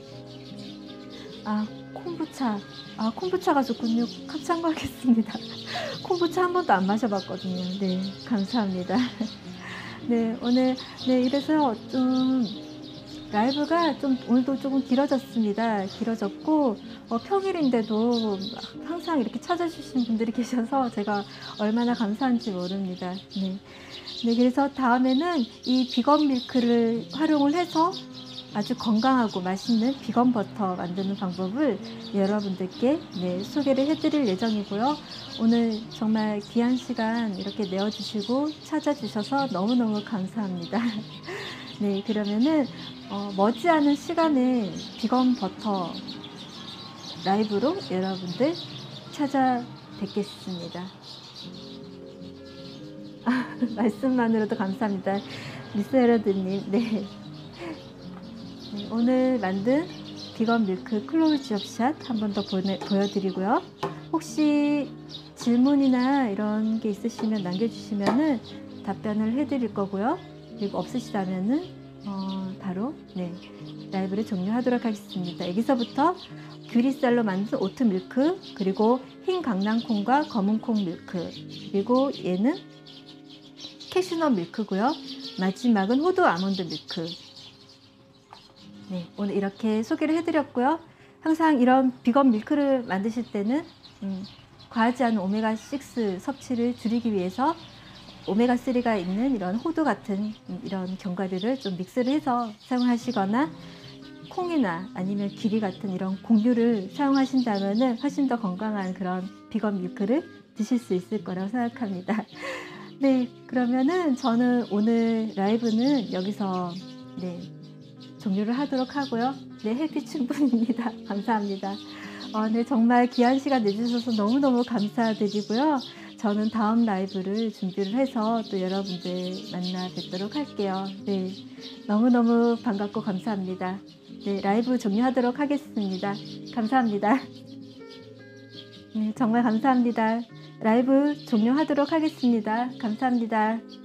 아 콤부차. 아 콤부차가 좋군요. 컵 참고하겠습니다. 콤부차 한 번도 안 마셔 봤거든요. 네. 감사합니다. 네. 오늘 네 이래서 좀 라이브가 좀 오늘도 조금 길어졌습니다. 길어졌고 어 평일인데도 막 항상 이렇게 찾아주시는 분들이 계셔서 제가 얼마나 감사한지 모릅니다. 네. 네 그래서 다음에는 이 비건 밀크를 활용을 해서 아주 건강하고 맛있는 비건 버터 만드는 방법을 여러분들께 네 소개를 해 드릴 예정이고요. 오늘 정말 귀한 시간 이렇게 내어 주시고 찾아주셔서 너무너무 감사합니다. 네 그러면은 어 머지않은 시간에 비건 버터 라이브로 여러분들 찾아뵙겠습니다. 아 말씀만으로도 감사합니다. 미스 헤러드 님. 네. 네, 오늘 만든 비건 밀크 클로즈업샷 한 번 더 보여 드리고요. 혹시 질문이나 이런 게 있으시면 남겨주시면은 답변을 해 드릴 거고요. 그리고 없으시다면은 어, 바로 네, 라이브를 종료하도록 하겠습니다. 여기서부터 귤이쌀로 만든 오트 밀크, 그리고 흰 강낭콩과 검은콩 밀크, 그리고 얘는 캐슈넛 밀크고요. 마지막은 호두 아몬드 밀크. 네, 오늘 이렇게 소개를 해드렸고요. 항상 이런 비건 밀크를 만드실 때는 음, 과하지 않은 오메가 식스 섭취를 줄이기 위해서 오메가 쓰리가 있는 이런 호두 같은 이런 견과류를 좀 믹스를 해서 사용하시거나 콩이나 아니면 기리 같은 이런 곡류를 사용하신다면 훨씬 더 건강한 그런 비건 밀크를 드실 수 있을 거라고 생각합니다. 네, 그러면은 저는 오늘 라이브는 여기서 네, 종료를 하도록 하고요. 네, 해피 충분입니다. 감사합니다. 어, 네, 정말 귀한 시간 내주셔서 너무너무 감사드리고요. 저는 다음 라이브를 준비를 해서 또 여러분들 만나 뵙도록 할게요. 네, 너무너무 반갑고 감사합니다. 네, 라이브 종료하도록 하겠습니다. 감사합니다. 네, 정말 감사합니다. 라이브 종료하도록 하겠습니다. 감사합니다.